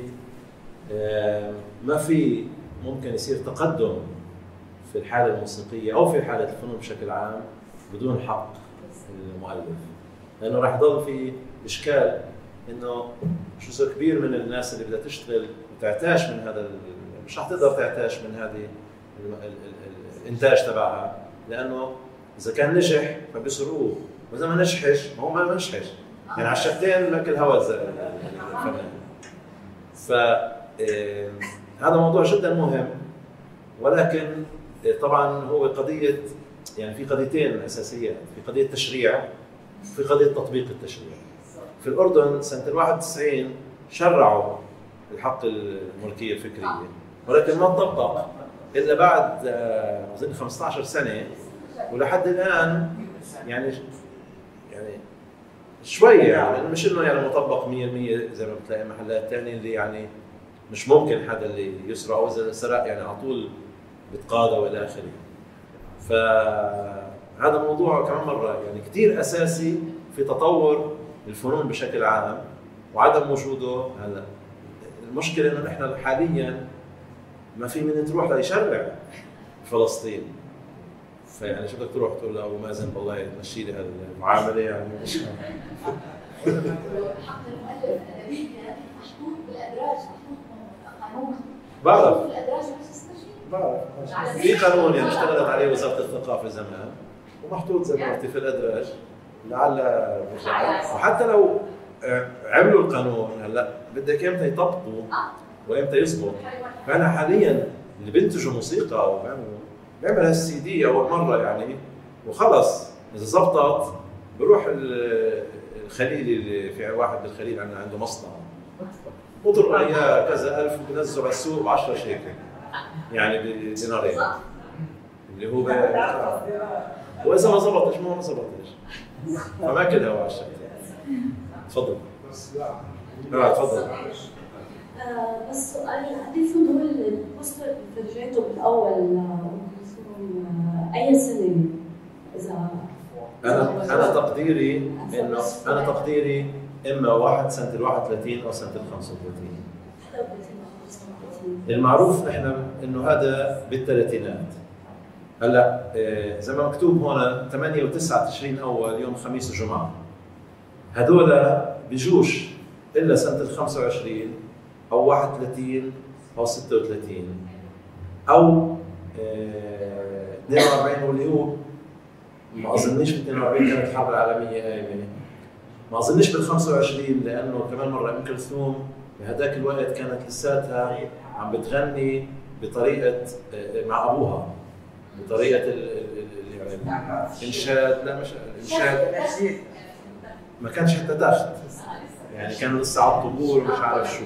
ما في ممكن يصير تقدم في الحاله الموسيقيه او في حاله الفنون بشكل عام بدون حق المؤلف، لانه راح يضل في اشكال انه جزء كبير من الناس اللي بدها تشتغل وتعتاش من هذا مش راح تقدر تعتاش من هذه الانتاج تبعها، لانه اذا كان نجح فبيسرقوه، واذا ما نجحش ما هو ما نجحش، يعني على الشفتين لك الهوى الفنان. ف هذا موضوع جدا مهم، ولكن طبعا هو قضيه يعني في قضيتين اساسيات، في قضيه تشريع وفي قضيه تطبيق التشريع. في الاردن سنه واحد وتسعين شرعوا الحق الملكيه الفكريه، ولكن ما طبق الا بعد اظن خمسة عشر سنه، ولحد الان يعني يعني شويه يعني مش انه يعني مطبق مية بالمية زي ما بتلاقي محلات ثانيه اللي يعني مش ممكن حدا اللي يسرق، او اذا سرق يعني على طول بتقاضى والى اخره. فهذا الموضوع كمان مره يعني كثير اساسي في تطور الفنون بشكل عام وعدم وجوده هلا. المشكله انه نحن حاليا ما في من تروح ليشرع فلسطين. فيعني شو بدك تروح تقول له ابو مازن والله تمشي لي هالمعامله يعني مش حق المؤلف الادبي كان محطوط بالادراج، محطوط قانون بعرف بالادراج نفس الشيء. بعرف في قانون يعني اشتغلت عليه وزاره الثقافه زمان ومحطوط زي ما قلتي في الادراج لعل. وحتى لو عملوا القانون هلا بدك امتى يطبقوا وامتى يزبط. فانا حاليا اللي بينتجوا موسيقى وبيعملوا بيعمل هالسي دي اول مره يعني وخلص اذا زبطت بروح الخليل اللي في واحد بالخليل عنده عنده مصنع بطرق اياه كذا الف وبنزله على السوق ب عشرة شيكل يعني بدينارين اللي هو واذا ما زبطش ما ما زبطش فما كلها هو على الشكل. تفضل. اه تفضل. آه بس سؤال عندي فضول البوستر اللي فرجيته بالاول آه اي سنه اذا انا انا تقديري انه انا تقديري اما واحد سنه ال واحد وثلاثين او سنه ال خمسة وثلاثين. المعروف نحن انه هذا بالثلاثينات. هلا آه زي ما مكتوب هون ثمانية وتسعة تشرين اول يوم خميس وجمعه. هذول بجوش الا سنه ال خمسة وعشرين او واحد وثلاثين او ستة وثلاثين او اه اثنين وأربعين واللي هو ما اظنيش ب اثنين وأربعين كانت الحرب العالميه قايمه. ما اظنيش بال خمسة وعشرين لانه كمان مره ام كلثوم بهذاك الوقت كانت لساتها عم بتغني بطريقه اه مع ابوها بطريقه ال يعني الانشاد. لا مش الانشاد ما كانش حتى داخل يعني كانوا لسه على الطبول ومش عارف شو.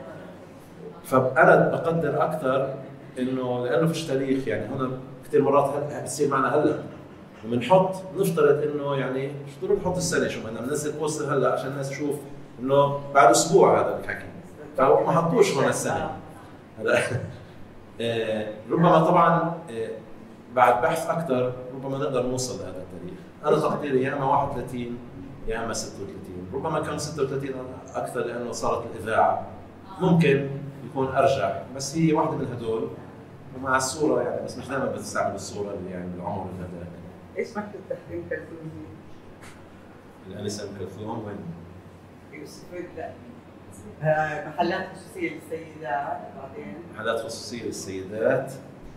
فانا بقدر اكثر انه لانه فيش تاريخ يعني هنا كثير مرات بتصير معنا هلا وبنحط نفترض انه يعني شو ضروري نحط السنه شو بدنا بننزل بوستر هلا عشان الناس تشوف انه بعد اسبوع هذا الحكي فما حطوش هون السنه هلا. آه ربما طبعا آه بعد بحث اكثر ربما نقدر نوصل لهذا التاريخ. انا تقديري يا اما واحد وثلاثين يا اما ستة وثلاثين. ربما كان ستة وثلاثين اكثر لانه صارت الاذاعه ممكن يكون ارجح بس هي واحده من هدول ومع الصوره يعني بس مش دائما بتستعمل الصوره اللي يعني بالعمر هذاك. ايش مكتوب تحت ام كلثوم؟ الانسه ام كلثوم وين؟ يوسف لا محلات خصوصيه للسيدات بعدين محلات خصوصيه للسيدات.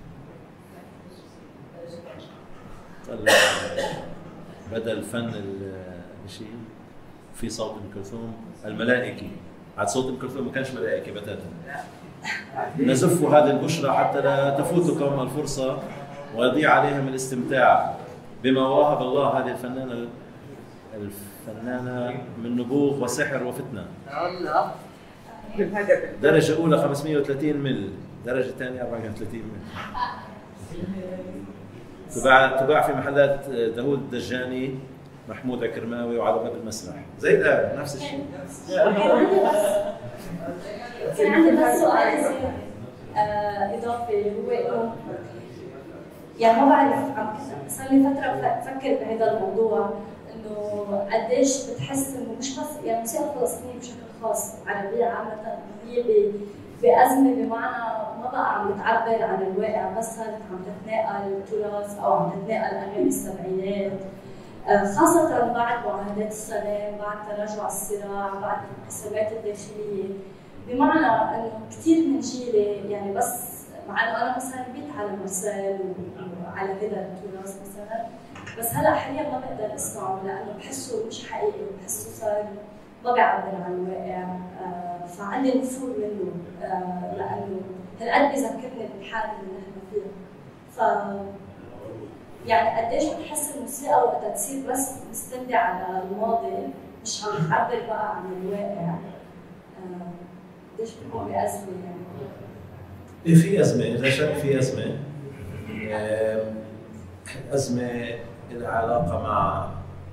طلع بدل فن الشيء في صوت ام كلثوم الملائكي. عاد صوت ام كلثوم ما كانش ملائكي بتاتا. نزف هذه البشرى حتى لا تفوتكم الفرصه ويضيع عليهم الاستمتاع بما وهب الله هذه الفنانه الفنانه من نبوغ وسحر وفتنه. الله. درجه اولى خمسمئة وثلاثين مل، درجه ثانيه أربعمئة وثلاثين مل. تباع تباع في محلات داوود الدجاني محمود عكرماوي وعلى باب المسرح زي الآن نفس الشيء. كان عندي بس سؤال اضافي هو انه يعني ما بعرف عم صار لي فتره بفكر بهذا الموضوع انه قديش بتحس انه مش بس يعني الموسيقى الفلسطينيه بشكل خاص عربيه عامه هي بأزمة بمعنى ما بقى عم بتعبر عن الواقع بس صارت عم تتناقل التراث او عم تتناقل اغاني السبعينات خاصة بعد معاهدات السلام، بعد تراجع الصراع، بعد الانقسامات الداخلية، بمعنى انه كثير من جيلي يعني بس مع انه انا مثلا بيت على مرسال وعلى هذا التراث مثلا، بس هلا حاليا ما بقدر اسمعه لانه بحسه مش حقيقي، بحسه صار ما بيعبر عن الواقع، آه فعندي نفور منه آه لانه هالقد بذكرني بالحاله اللي نحن فيها. ف يعني قديش بتحس الموسيقى وقتها تصير بس مستندة على الماضي مش عم تعبر بقى عن الواقع. آه قديش بتكون بأزمة يعني؟ إيه في أزمة، لا شك في أزمة. آه أزمة لها علاقة مع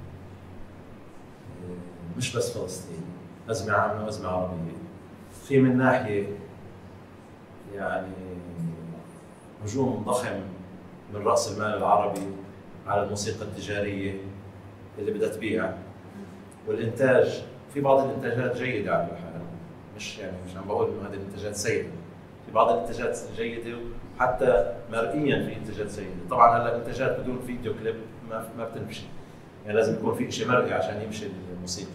مش بس فلسطين، أزمة عامة وأزمة عربية. في من ناحية يعني هجوم ضخم من رأس المال العربي على الموسيقى التجارية اللي بدها تبيع والانتاج، في بعض الانتاجات جيده على الحال، مش يعني مش عم بقول انه هذه الانتاجات سيئه، في بعض الانتاجات جيده وحتى مرئيا في انتاجات سيئه، طبعا هلا الانتاجات بدون فيديو كليب ما ما بتمشي، يعني لازم يكون في شيء مرئي عشان يمشي الموسيقى.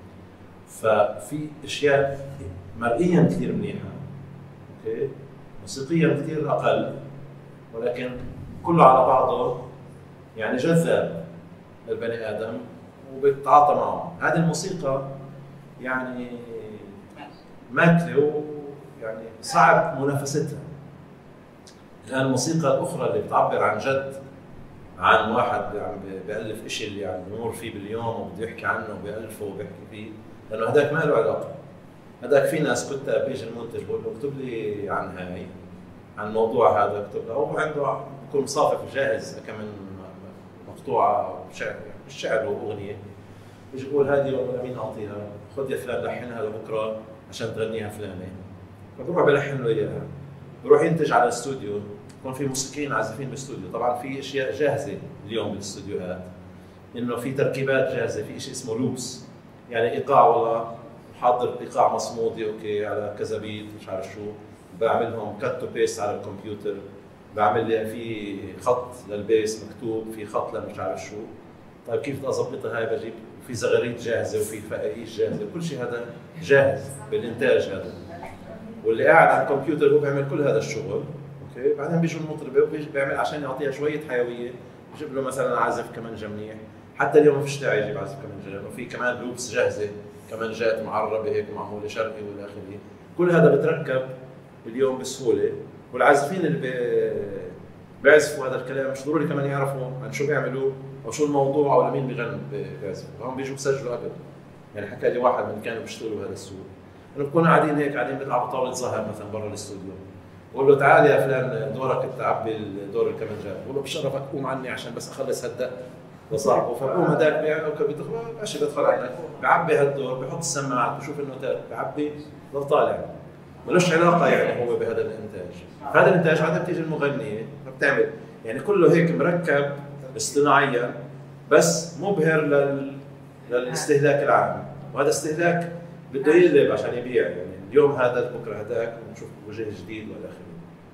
ففي اشياء مرئيا كثير منيحه، اوكي، موسيقيا كثير اقل، ولكن كله على بعضه يعني جذاب للبني ادم وبتعاطى معه. هذه الموسيقى يعني ماكله ويعني صعب منافستها. الان الموسيقى الاخرى اللي بتعبر عن جد عن واحد عم بيألف شيء اللي عم بمر فيه باليوم وبده يحكي عنه وبيألفه وبيحكي فيه، لانه هذاك ما له علاقه. هذاك في ناس كتاب بيجي المنتج بقول له اكتب لي عن هاي، عن الموضوع هذا اكتب له، هو عنده بكون مصافف جاهز كم من مقطوعه شعر، مش شعر واغنيه، بيجي بقول هذه والله مين اعطيها؟ خذ يا فلان لحنها لبكره عشان تغنيها فلانه. فبروح بلحن له اياها، بروح ينتج على الاستوديو، يكون في موسيقيين عازفين بالاستوديو، طبعا في اشياء جاهزه اليوم بالاستوديوهات، انه في تركيبات جاهزه، في شيء اسمه لوبس، يعني ايقاع والله حاضر ايقاع مصمودي اوكي على كذا بيت مش عارف شو، بعملهم كات تو بيست على الكمبيوتر، بعمل لي في خط للبيس مكتوب، في خط لمش عارف شو. طيب كيف بدي اظبطها هاي؟ بجيب في زغاريد جاهزه وفي فقاقيش جاهزه، كل شيء هذا جاهز بالانتاج هذا. واللي قاعد على الكمبيوتر هو بيعمل كل هذا الشغل، اوكي، بعدين بيجوا المطربه وبيجي بيعمل عشان يعطيها شويه حيويه، بجيب له مثلا عازف كمانجه منيح، حتى اليوم ما فيش داعي يجيب عازف كمانجه لانه في كمان لوبس جاهزه، كمانجات معربه هيك معموله شرقي والى اخره، كل هذا بتركب اليوم بسهوله، والعازفين اللي بيعزفوا هذا الكلام مش ضروري كمان يعرفوا عن شو بيعملوا او شو الموضوع او لمين بيغنوا بيعزفوا، هم بيجوا بسجلوا قبل. يعني حكى لي واحد من اللي كانوا بيشتغلوا هذا السوق، انه بكونوا قاعدين هيك قاعدين بيلعبوا طاوله زهر مثلا برا الاستوديو، بقول له تعال يا فلان دورك تعبي دور الكمانجات، بقول له بشرفك قوم عني عشان بس اخلص هالدق لصاحبه، فبقوم هذاك بيعمل بيدخل ماشي بدخل عندك بعبي هالدور، بحط السماعات بشوف النوتات بعبي ضل طالع، ملوش علاقه يعني هو بهذا الانتاج. هذا الانتاج بعدين بتيجي المغنيه بتعمل يعني كله هيك مركب اصطناعيا بس مبهر لل... للاستهلاك العام، وهذا استهلاك بده يقلب عشان يبيع، يعني اليوم هذا بكره هذاك ونشوف وجه جديد والى اخره.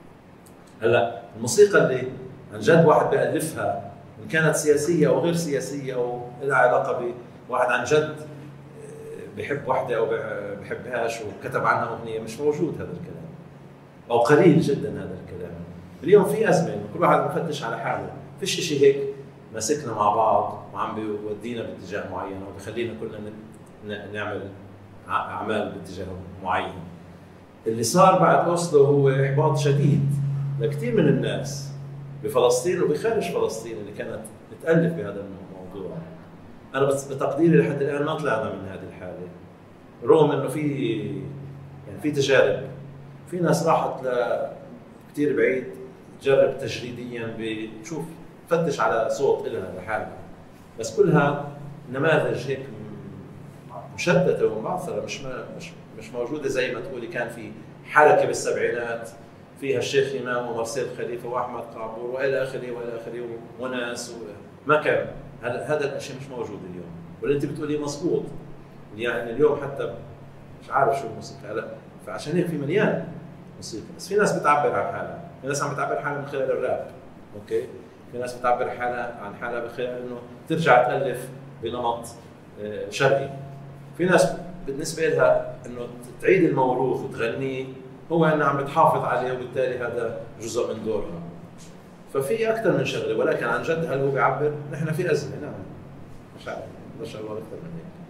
هلا الموسيقى اللي عن جد واحد بيألفها ان كانت سياسيه او غير سياسيه او لها علاقه بواحد عن جد بحب وحده او بحبهاش وكتب عنها اغنيه، مش موجود هذا الكلام او قليل جدا هذا الكلام. اليوم في ازمه كل واحد بفتش على حاله، فيش شيء هيك ماسكنا مع بعض وعم بيودينا باتجاه معين او بخلينا كلنا نعمل اعمال باتجاه معين. اللي صار بعد اوسلو هو احباط شديد لكثير من الناس بفلسطين وبخارج فلسطين اللي كانت بتالف بهذا الموضوع. انا بس بتقديري لحد الان ما طلعنا من هذه الحاله، رغم انه في يعني في تجارب، في ناس راحت ل كثير بعيد تجرب تجريديا بتشوف تفتش على صوت لها لحالها، بس كلها نماذج هيك مشتته ومعثره، مش مش مش موجوده زي ما تقولي كان في حركه بالسبعينات فيها الشيخ امام ومرسيل خليفه واحمد قعبور والى اخره والى اخره وناس، ما كان هذا هذا الشيء مش موجود اليوم. واللي انت بتقولي مضبوط، يعني اليوم حتى مش عارف شو الموسيقى هلا، فعشان هيك في مليان موسيقى، بس في ناس بتعبر عن حالها، في ناس عم بتعبر حالها من خلال الراب، اوكي؟ في ناس بتعبر حالها عن حالها من خلال انه ترجع تالف بنمط شرقي. في ناس بالنسبه لها انه تعيد الموروث وتغنيه هو انها عم بتحافظ عليه وبالتالي هذا جزء من دورها. ففي اكثر من شغله، ولكن عن جد هل هو بيعبر؟ نحن في ازمه، نعم. مش عارف، ما شاء الله اكثر من هيك.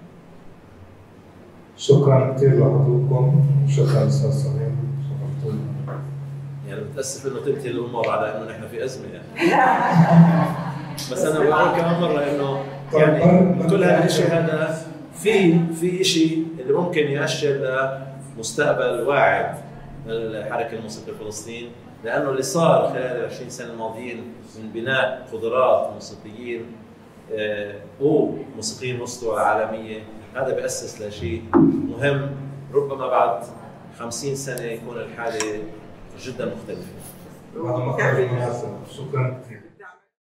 شكرا كثير لحضوركم، شكرا استاذ سليم، شكرا. يعني متاسف انه تنتهي الامور على انه نحن في ازمه يعني. بس انا بقول كمان مره انه يعني كل هذا الشيء هذا في في شيء اللي ممكن يؤشر لمستقبل واعد للحركه الموسيقيه فلسطين، لانه اللي صار خلال العشرين سنه الماضيين من بناء قدرات موسيقيين وموسيقيين مستوى عالميه، هذا بيأسس لشيء مهم ربما بعد خمسين سنه يكون الحاله جدا مختلفه. هذا مقال مناسب، شكرا كثير.